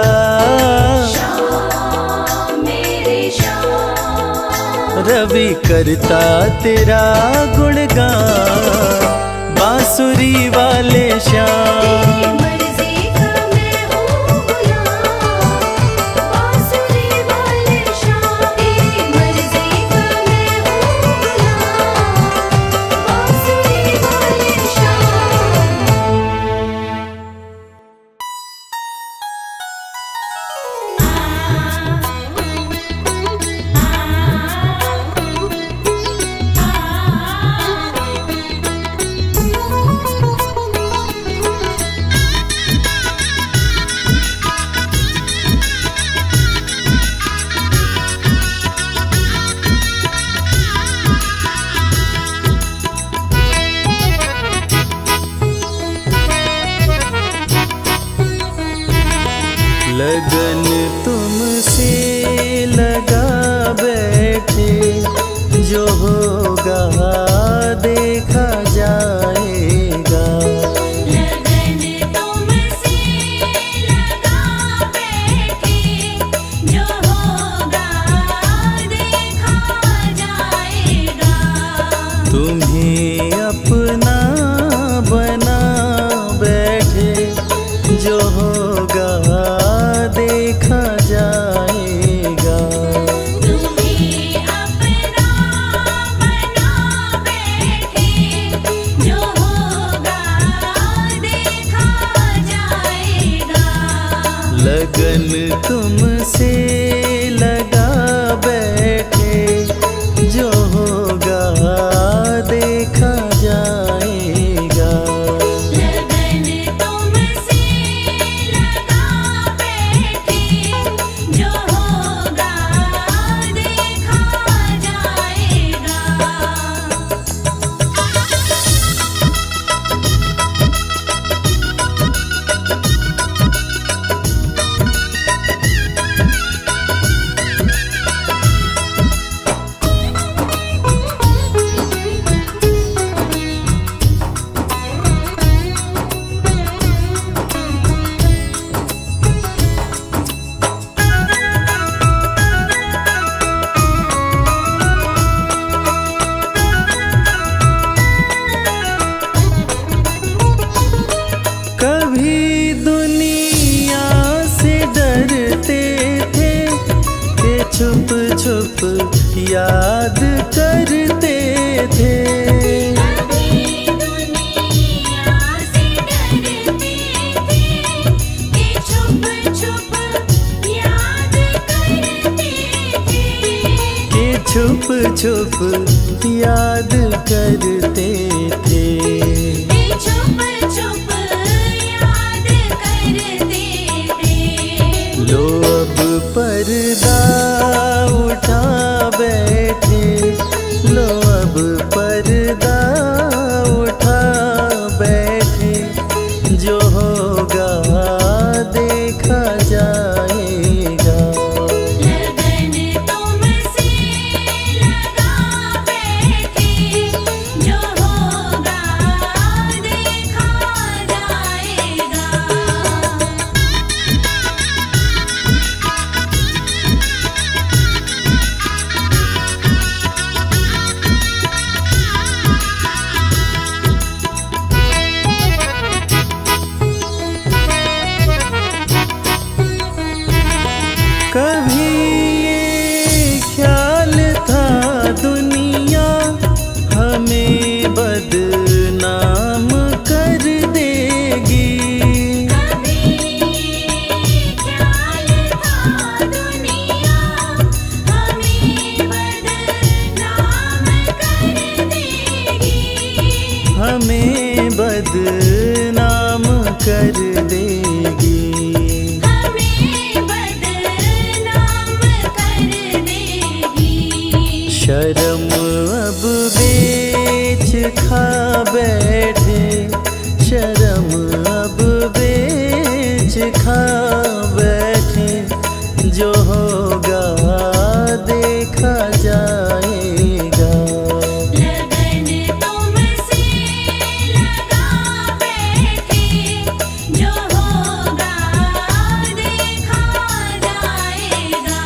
S2: श्याम मेरे श्याम
S1: रवि करता तेरा गुणगान बांसुरी वाले श्याम
S2: तेरी मर्जी का मैं हूँ गुलाम बांसुरी वाले श्याम। तेरी मर्जी का मैं हूँ गुलाम बांसुरी वाले
S1: लगन तुमसे लगा बैठे जो होगा देखा जाएगा
S2: लगन तुमसे लगा बैठे जो होगा देखा जाएगा।
S1: तुम्हें अपना बना बैठे जो होगा देखा जाएगा
S2: तुम्हें अपना बना बैठे जो होगा देखा जाएगा।
S1: लगन तुमसे लगा बैठे जो होगा देखा जाएगा
S2: लगन तुमसे लगा बैठे जो होगा देखा जाएगा।
S1: कभी दुनिया से डरते थे कि छुप छुप याद करते थे
S2: कभी दुनिया से डरते थे कि छुप छुप याद करते थे।
S1: कि छुप छुप याद करते थे
S2: कि छुप छुप याद करते थे।
S1: लो अब पर्दा उठा बैठे लो अब पर्दा उठा बैठे जो होगा देखा जाएगा
S2: लगन तुमसे लगा बैठे जो होगा देखा जाएगा।
S1: हमें बदनाम कर देगी,
S2: हमें बदनाम कर देगी।
S1: शर्म अब बेच खा बैठे, शर्म अब बेच खा बैठे, जो होगा देखा जाएगा।
S2: लगन तुमसे लगा बैठे, जो होगा देखा जाएगा।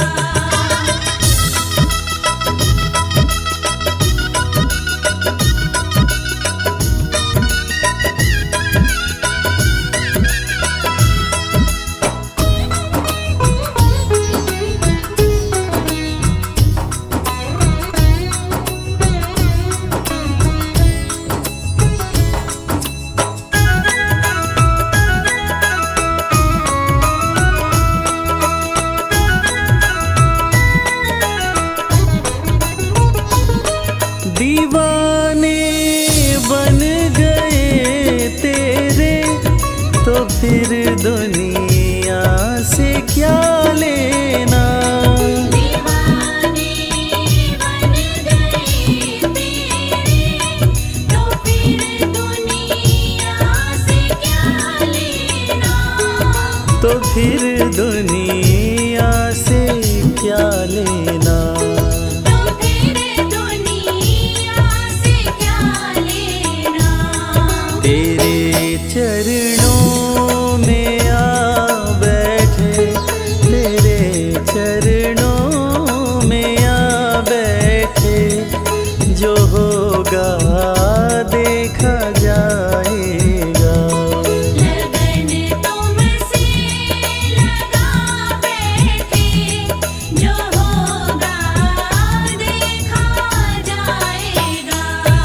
S1: दीवाने बन गए तेरे, तो फिर दुनिया से क्या लेना।
S2: दीवाने बन गए तेरे, तो फिर दुनिया से क्या लेना।
S1: तो फिर दुनिया से क्या लेना।
S2: तो फिर दुनिया से क्या लेना।
S1: तेरे चरणों में आ बैठे, तेरे चरणों में आ बैठे, जो होगा देखा जाएगा।
S2: लगन तुमसे लगा बैठे, जो होगा देखा जाएगा।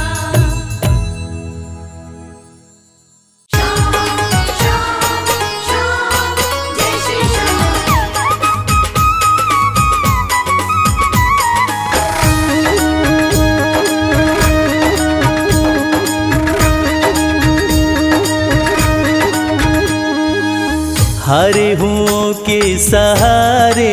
S2: श्याम श्याम श्याम जय श्री श्याम।
S1: हरे हुओं के सहारे,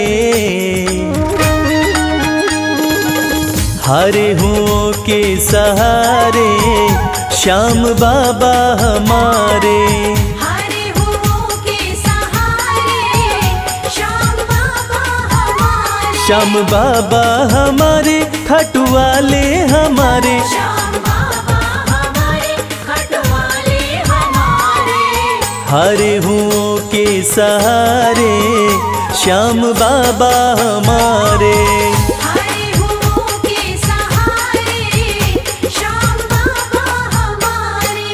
S1: हरे हुओं के सहारे, श्याम बाबा हमारे।
S2: हरे हुओं के सहारे, श्याम बाबा हमारे।
S1: श्याम बाबा हमारे, खाटू वाले हमारे।
S2: श्याम बाबा हमारे, खटवाले हमारे।
S1: हरे हुओं के सहारे, श्याम बाबा हमारे।
S2: हरे हुओं के सहारे, श्याम बाबा हमारे।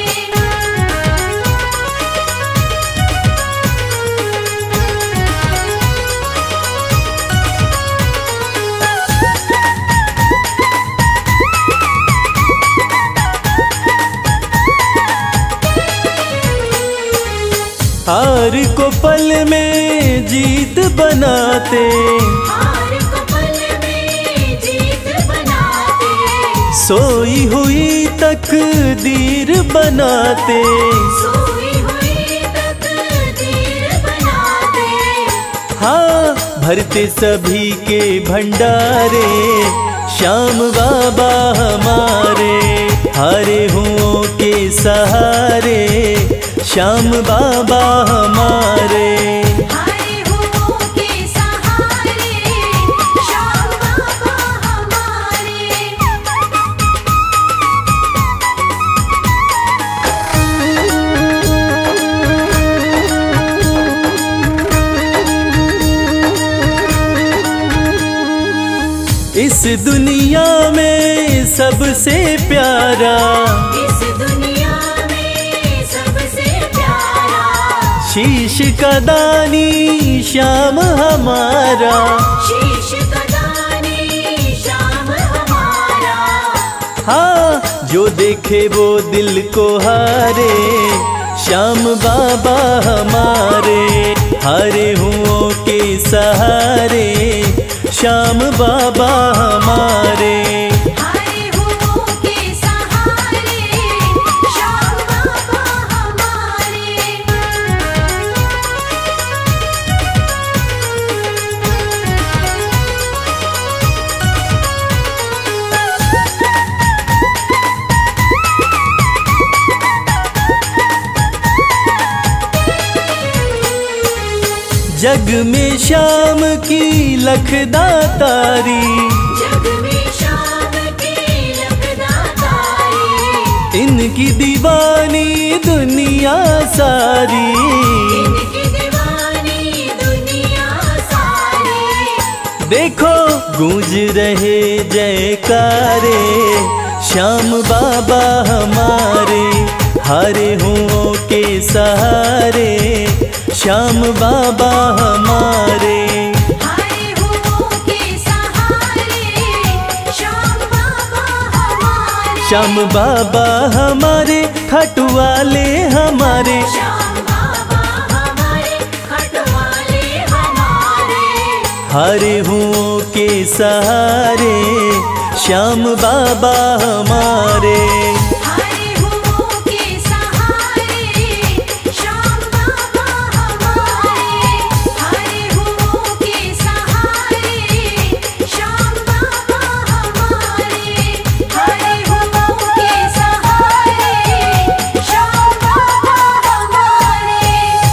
S1: हार को पल में जीत बनाते,
S2: हार को पल में जीत बनाते।
S1: सोई हुई तकदीर बनाते।
S2: सोई हुई तकदीर बनाते।
S1: हाँ, भरते सभी के भंडारे, श्याम बाबा हमारे। हरे हुओं के सहारे, श्याम बाबा हमारे।
S2: हरे हुओं के सहारे, श्याम बाबा हमारे।
S1: इस दुनिया में सबसे प्यारा,
S2: इस दुनिया में सबसे प्यारा,
S1: शीश का दानी श्याम हमारा।
S2: शीश का दानी श्याम हमारा।
S1: हाँ, जो देखे वो दिल को हारे, श्याम बाबा हमारे। हरे हुओं के सहारे, श्याम बाबा हमारे।
S2: हरे हुओं के सहारे, श्याम
S1: जग में शाम की लखदा तारी,
S2: जग में शाम की लखदा तारी,
S1: इनकी दीवानी दुनिया सारी,
S2: इनकी दीवानी दुनिया सारी।
S1: देखो गूंज रहे जयकारे, श्याम बाबा हमारे, हारे हुओं के सहारे, श्याम बाबा हमारे।
S2: हारे हुओं के सहारे, श्याम बाबा हमारे,
S1: श्याम बाबा हमारे, खाटू वाले हमारे,
S2: श्याम बाबा हमारे, खटवाले हमारे।
S1: हारे हुओं के सहारे, श्याम बाबा हमारे।
S2: हारे हुओं के सहारे, श्याम बाबा हमारे, हारे हुओं के सहारे, श्याम बाबा हमारे, हारे हुओं के सहारे, श्याम बाबा हमारे।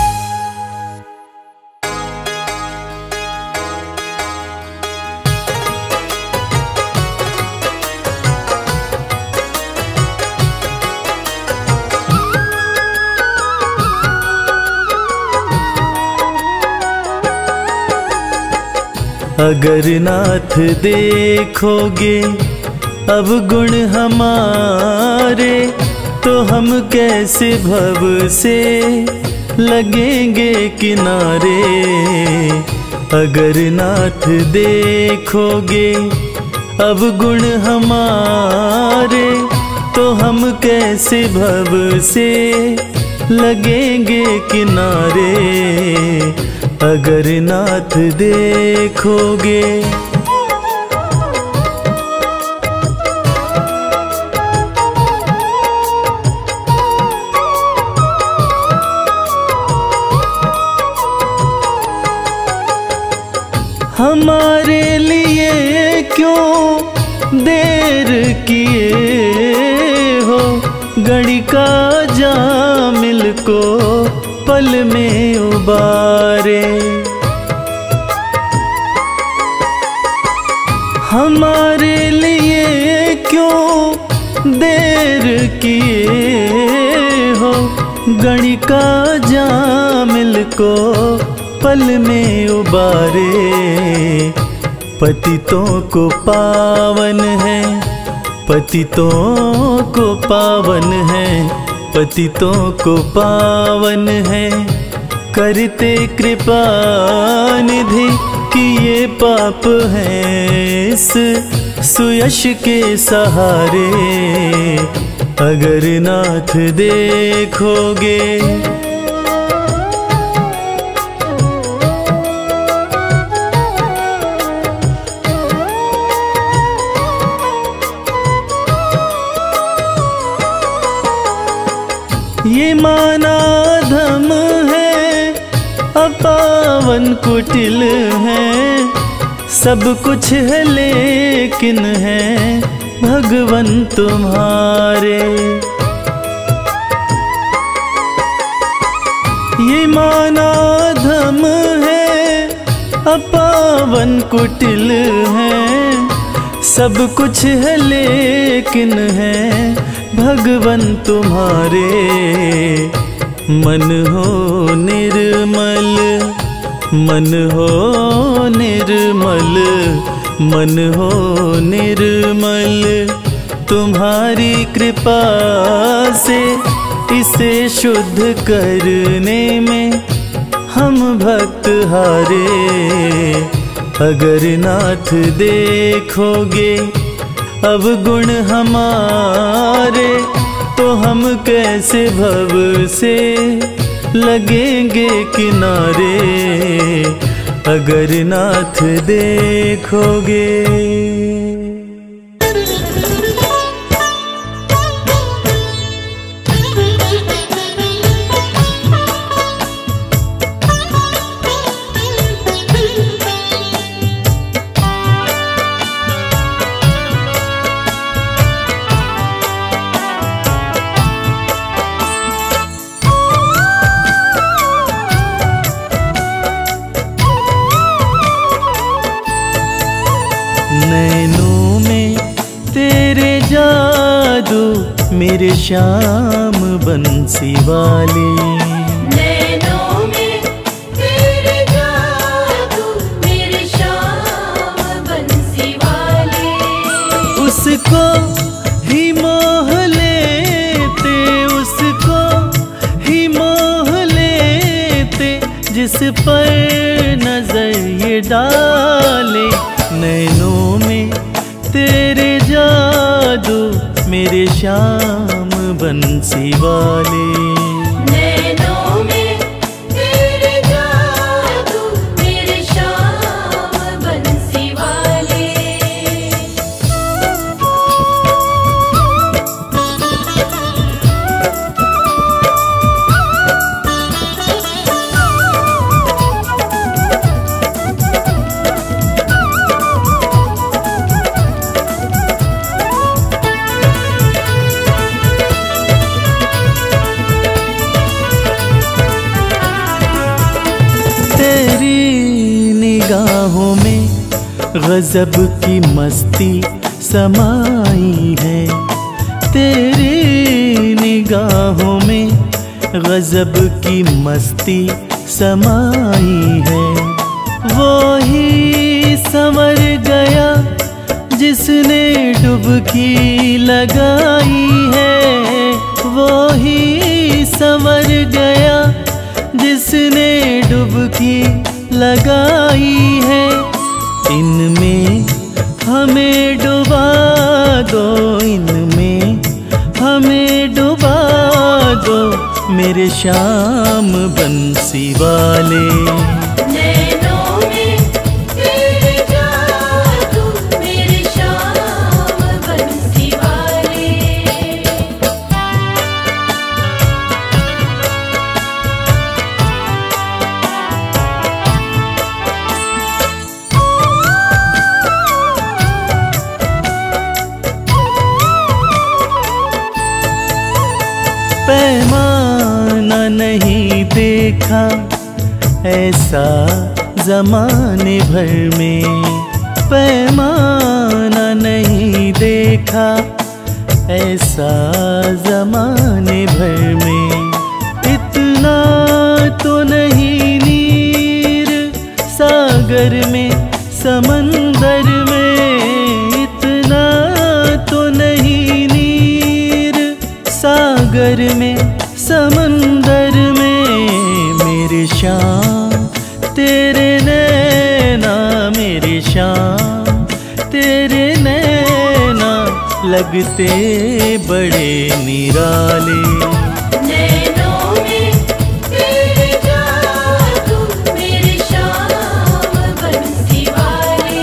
S1: अगर नाथ देखोगे अब गुण हमारे, तो हम कैसे भव से लगेंगे किनारे। अगर नाथ देखोगे अब गुण हमारे, तो हम कैसे भव से लगेंगे किनारे। अगर नाथ देखोगे हमारे लिए क्यों देर किए हो, घड़ी का जामिल को पल में उबारे। हमारे लिए क्यों देर किए हो, घड़ी का जामिल को पल में उबारे। पतितों को पावन है, पतितों को पावन है, पतितों को पावन है, करते कृपा निधि कि ये पाप हैं इस सुयश के सहारे। अगर नाथ देखोगे ये माना धम है, अपावन कुटिल है, सब कुछ है लेकिन है भगवन तुम्हारे। ये माना धम है, अपावन कुटिल है, सब कुछ है लेकिन है भगवन तुम्हारे। मन हो निर्मल, मन हो निर्मल, मन हो निर्मल, तुम्हारी कृपा से इसे शुद्ध करने में हम भक्त हारे। अगर नाथ देखोगे अब गुण हमारे, तो हम कैसे भव से लगेंगे किनारे। अगर नाथ देखोगे मेरे श्याम बंसी वाले।
S2: नैनों में तेरे जादू मेरे श्याम बंसी वाले।
S1: उसको ही मोह लेते, उसको ही मोह लेते, जिस पर नजर ये डाले। नैनों में तेरे जादू मेरे श्याम बंसी वाले।
S2: नैनों में तेरे जादू मेरे श्याम बंसी वाले।
S1: निगाहों में गजब की मस्ती समाई है। तेरी निगाहों में गजब की मस्ती समाई है। वो ही संवर गया जिसने डुबकी लगाई है। वो ही संवर गया जिसने डुबकी लगाई है। इनमें हमें डुबा दो, इनमें हमें डुबा दो, मेरे श्याम बंसी वाले।
S2: नैनों में तेरे जादू मेरे श्याम बंसी वाले।
S1: पैमाना नहीं देखा ऐसा जमाने भर में। पैमाना नहीं देखा ऐसा जमाने भर में। इतना तो नहीं नीर सागर में समंदर में। इतना तो नहीं नीर सागर में समंदर में। मेरे श्याम तेरे नैना, मेरे श्याम तेरे नैना लगते बड़े निराले।
S2: नैनों में तेरे जादू मेरे श्याम बंसी वाले।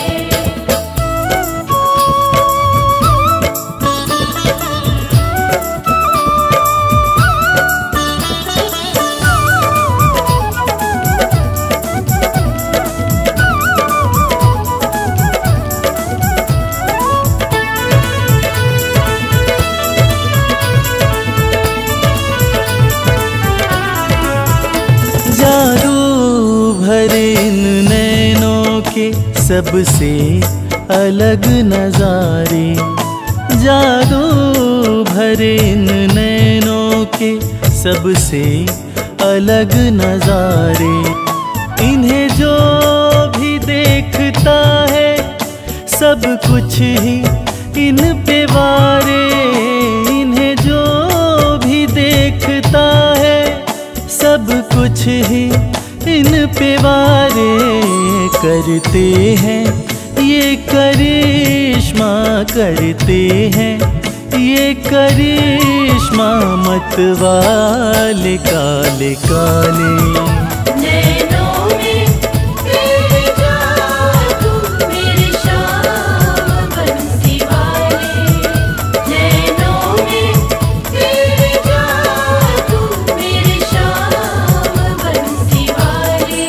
S1: जादू भरे इन नैनों के सबसे अलग नजारे। जादू भरे इन नैनों के सबसे अलग नजारे। इन्हें जो भी देखता है सब कुछ ही इन पे वारे। इन्हें जो भी देखता है सब कुछ ही इन पे वारे। करते हैं ये करिश्मा, करते हैं ये करिश्मा मत वाले काले काले।
S2: नैनों में तेरे जादू मेरे श्याम बंसी वाले। नैनों में तेरे जादू मेरे श्याम बंसी वाले।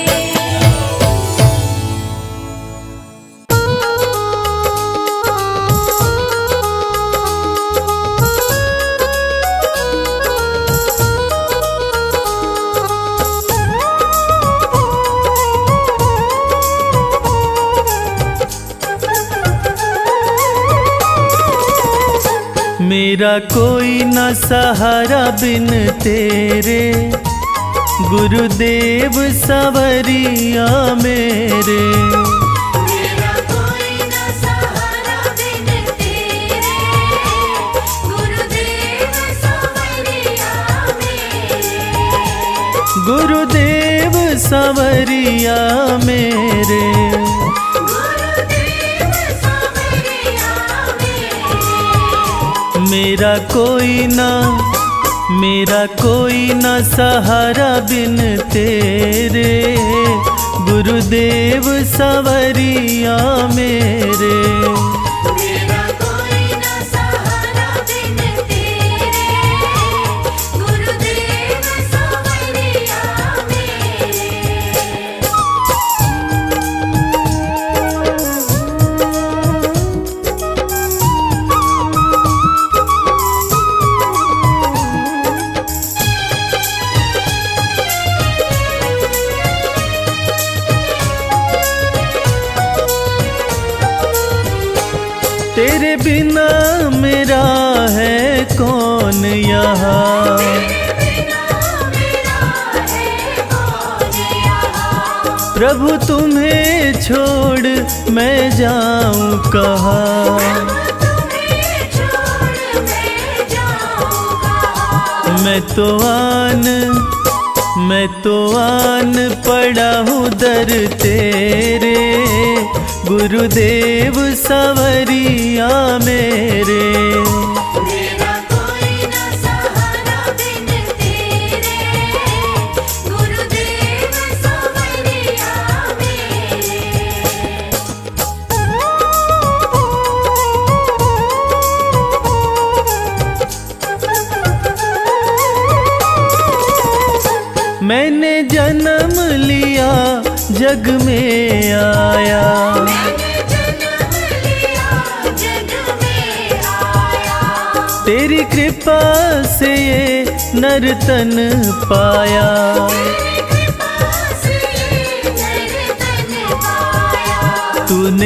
S1: मेरा कोई न सहारा बिन तेरे, गुरुदेव सवरिया मेरे।
S2: मेरा कोई न सहारा बिन तेरे, गुरुदेव सवरिया मेरे।
S1: गुरुदेव सवरिया मेरे।
S2: गुरुदेव सवरिया मेरे।
S1: मेरा कोई न सहारा बिन तेरे, गुरुदेव सवरिया मेरे।
S2: मेरा कोई न सहारा बिन तेरे, गुरुदेव सवरिया मेरे।
S1: तेरे बिना मेरा है कौन यहाँ, प्रभु तुम्हें छोड़ मैं जाऊं कहाँ। मैं तो आन पड़ा हूँ दर तेरे, गुरुदेव सवरिया मेरे।
S2: मेरा कोई न सहारा बिन तेरे, गुरुदेव सवरिया मेरे।
S1: मैंने जन्म लिया जग में आया,
S2: मैंने जन्म लिया जग में आया।
S1: तेरी कृपा से ये नर्तन पाया।
S2: तेरी कृपा से नर्तन पाया।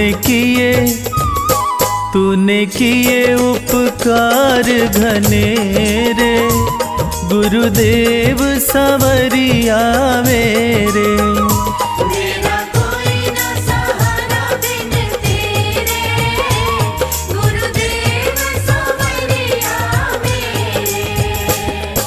S2: तूने किए उपकार घनेरे, गुरुदेव सवरिया मेरे। मेरा कोई न सहारा बिन तेरे, गुरुदेव सवरिया मेरे।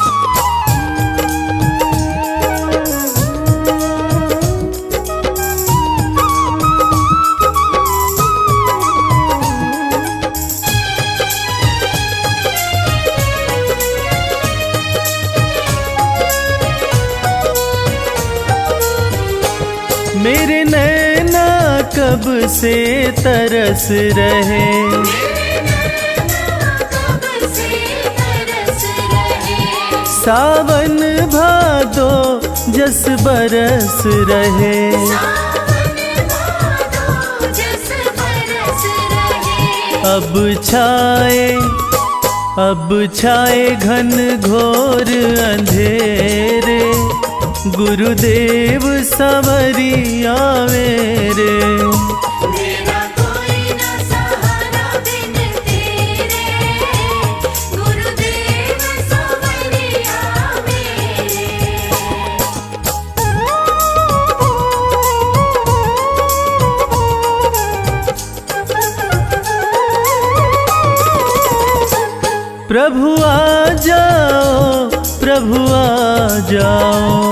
S1: मेरे नैना कब से तरस रहे, सावन भादो जस बरस रहे। अब छाए घन घोर अंधेरे, गुरुदेव सवरिया मेरे। मेरा कोई न सहारा बिन तेरे, गुरुदेव सवरिया मेरे। प्रभु आ जाओ, प्रभु आ जाओ,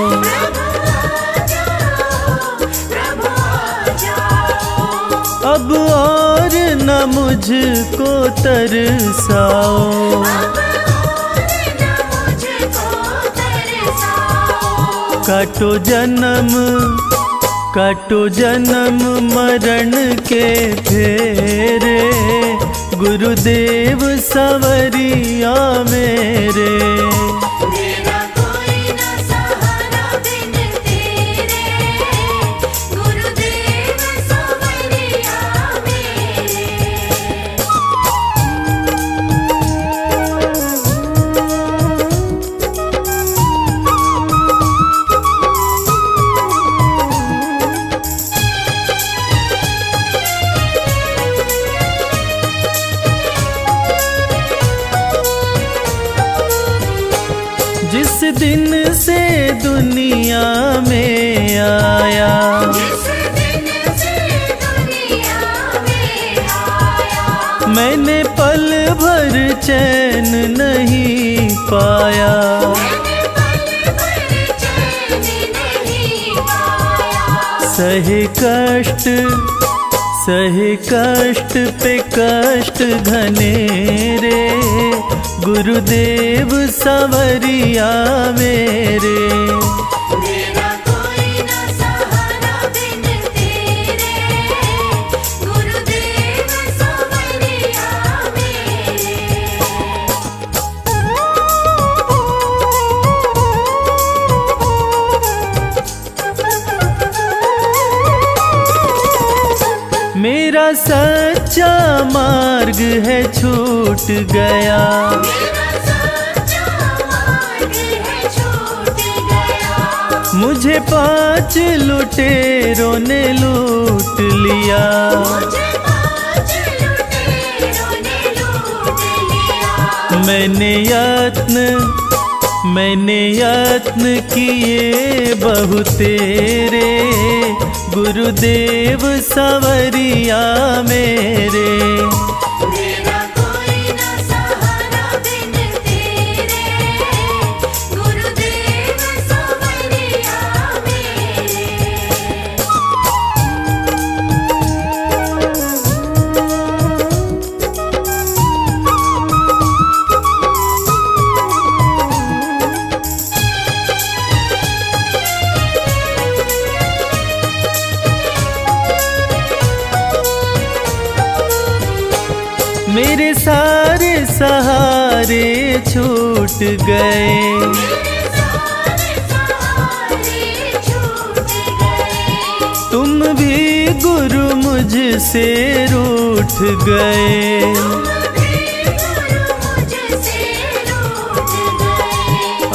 S1: अब और न मुझको तरसाओ। काटो जन्म मरण के फेरे, गुरुदेव सवरिया मेरे। मेरा कोई न सहारा बिन तेरे, गुरुदेव सवरिया मेरे। जिस दिन से दुनिया में आया,
S2: जिस दिन से दुनिया में आया,
S1: मैंने पल भर चैन नहीं पाया।
S2: मैंने पल भर चैन नहीं पाया।
S1: सहे कष्ट पे कष्ट घने रे, गुरुदेव सवरिया मेरे।
S2: मेरा कोई न सहारा बिन तेरे, गुरुदेव सवरिया मेरे।
S1: मेरा सच्चा मार्ग है छूट गया,
S2: मेरा सच्चा मार्ग है छूट गया।
S1: मुझे 5 लुटेरों ने लूट लिया।
S2: मुझे 5 लुटेरों ने लूट लिया।
S1: मैंने यत्न किए बहु तेरे, गुरुदेव सवरिया मेरे।
S2: मेरा कोई न सहारा बिन तेरे, गुरुदेव सवरिया मेरे।
S1: मेरे सारे सहारे छूट गए,
S2: मेरे सारे सहारे छूट गए।
S1: तुम भी गुरु मुझसे रूठ गए।
S2: तुम भी गुरु मुझसे रूठ गए।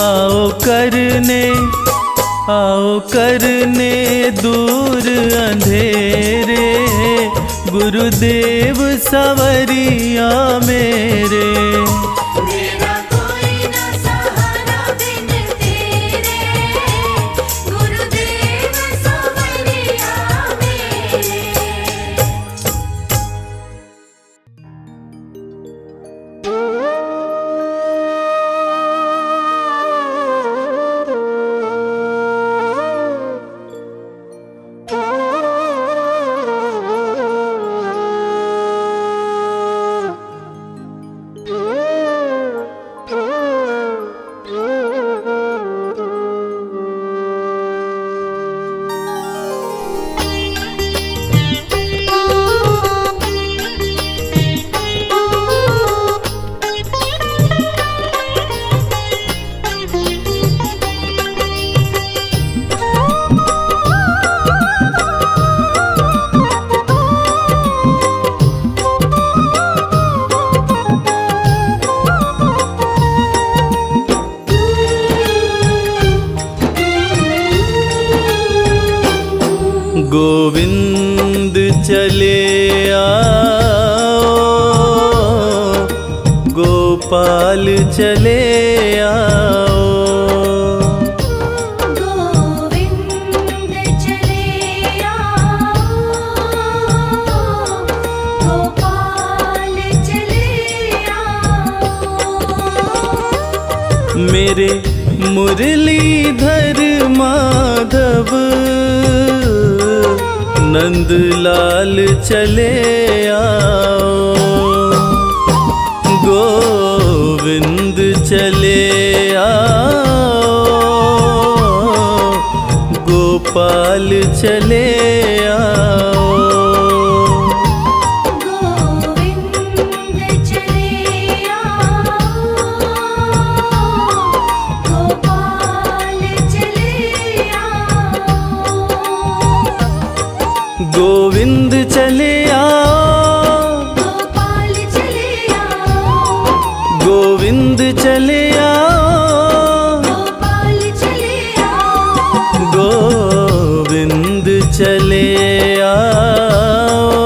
S1: आओ करने दूर अंधेरे, गुरुदेव सवरिया मेरे।
S2: मेरा कोई न सहारा बिन तेरे, गुरुदेव सवरिया मेरे।
S1: गोविंद चले आओ, गोपाल चले आओ।
S2: गोविंद चले आओ, गोपाल चले आओ।
S1: मेरे मुरलीधर माधव नंदलाल चले आओ। गोविंद चले आओ, गोपाल चले आओ।
S2: गोविंद चले आओ, गोपाल चले आओ।
S1: गोविंद चले आओ,
S2: गोपाल चले आओ।
S1: गोविंद चले आओ,
S2: गोपाल चले आओ।
S1: गोविंद चले आओ,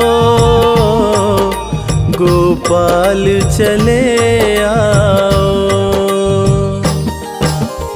S1: गोपाल चले आओ।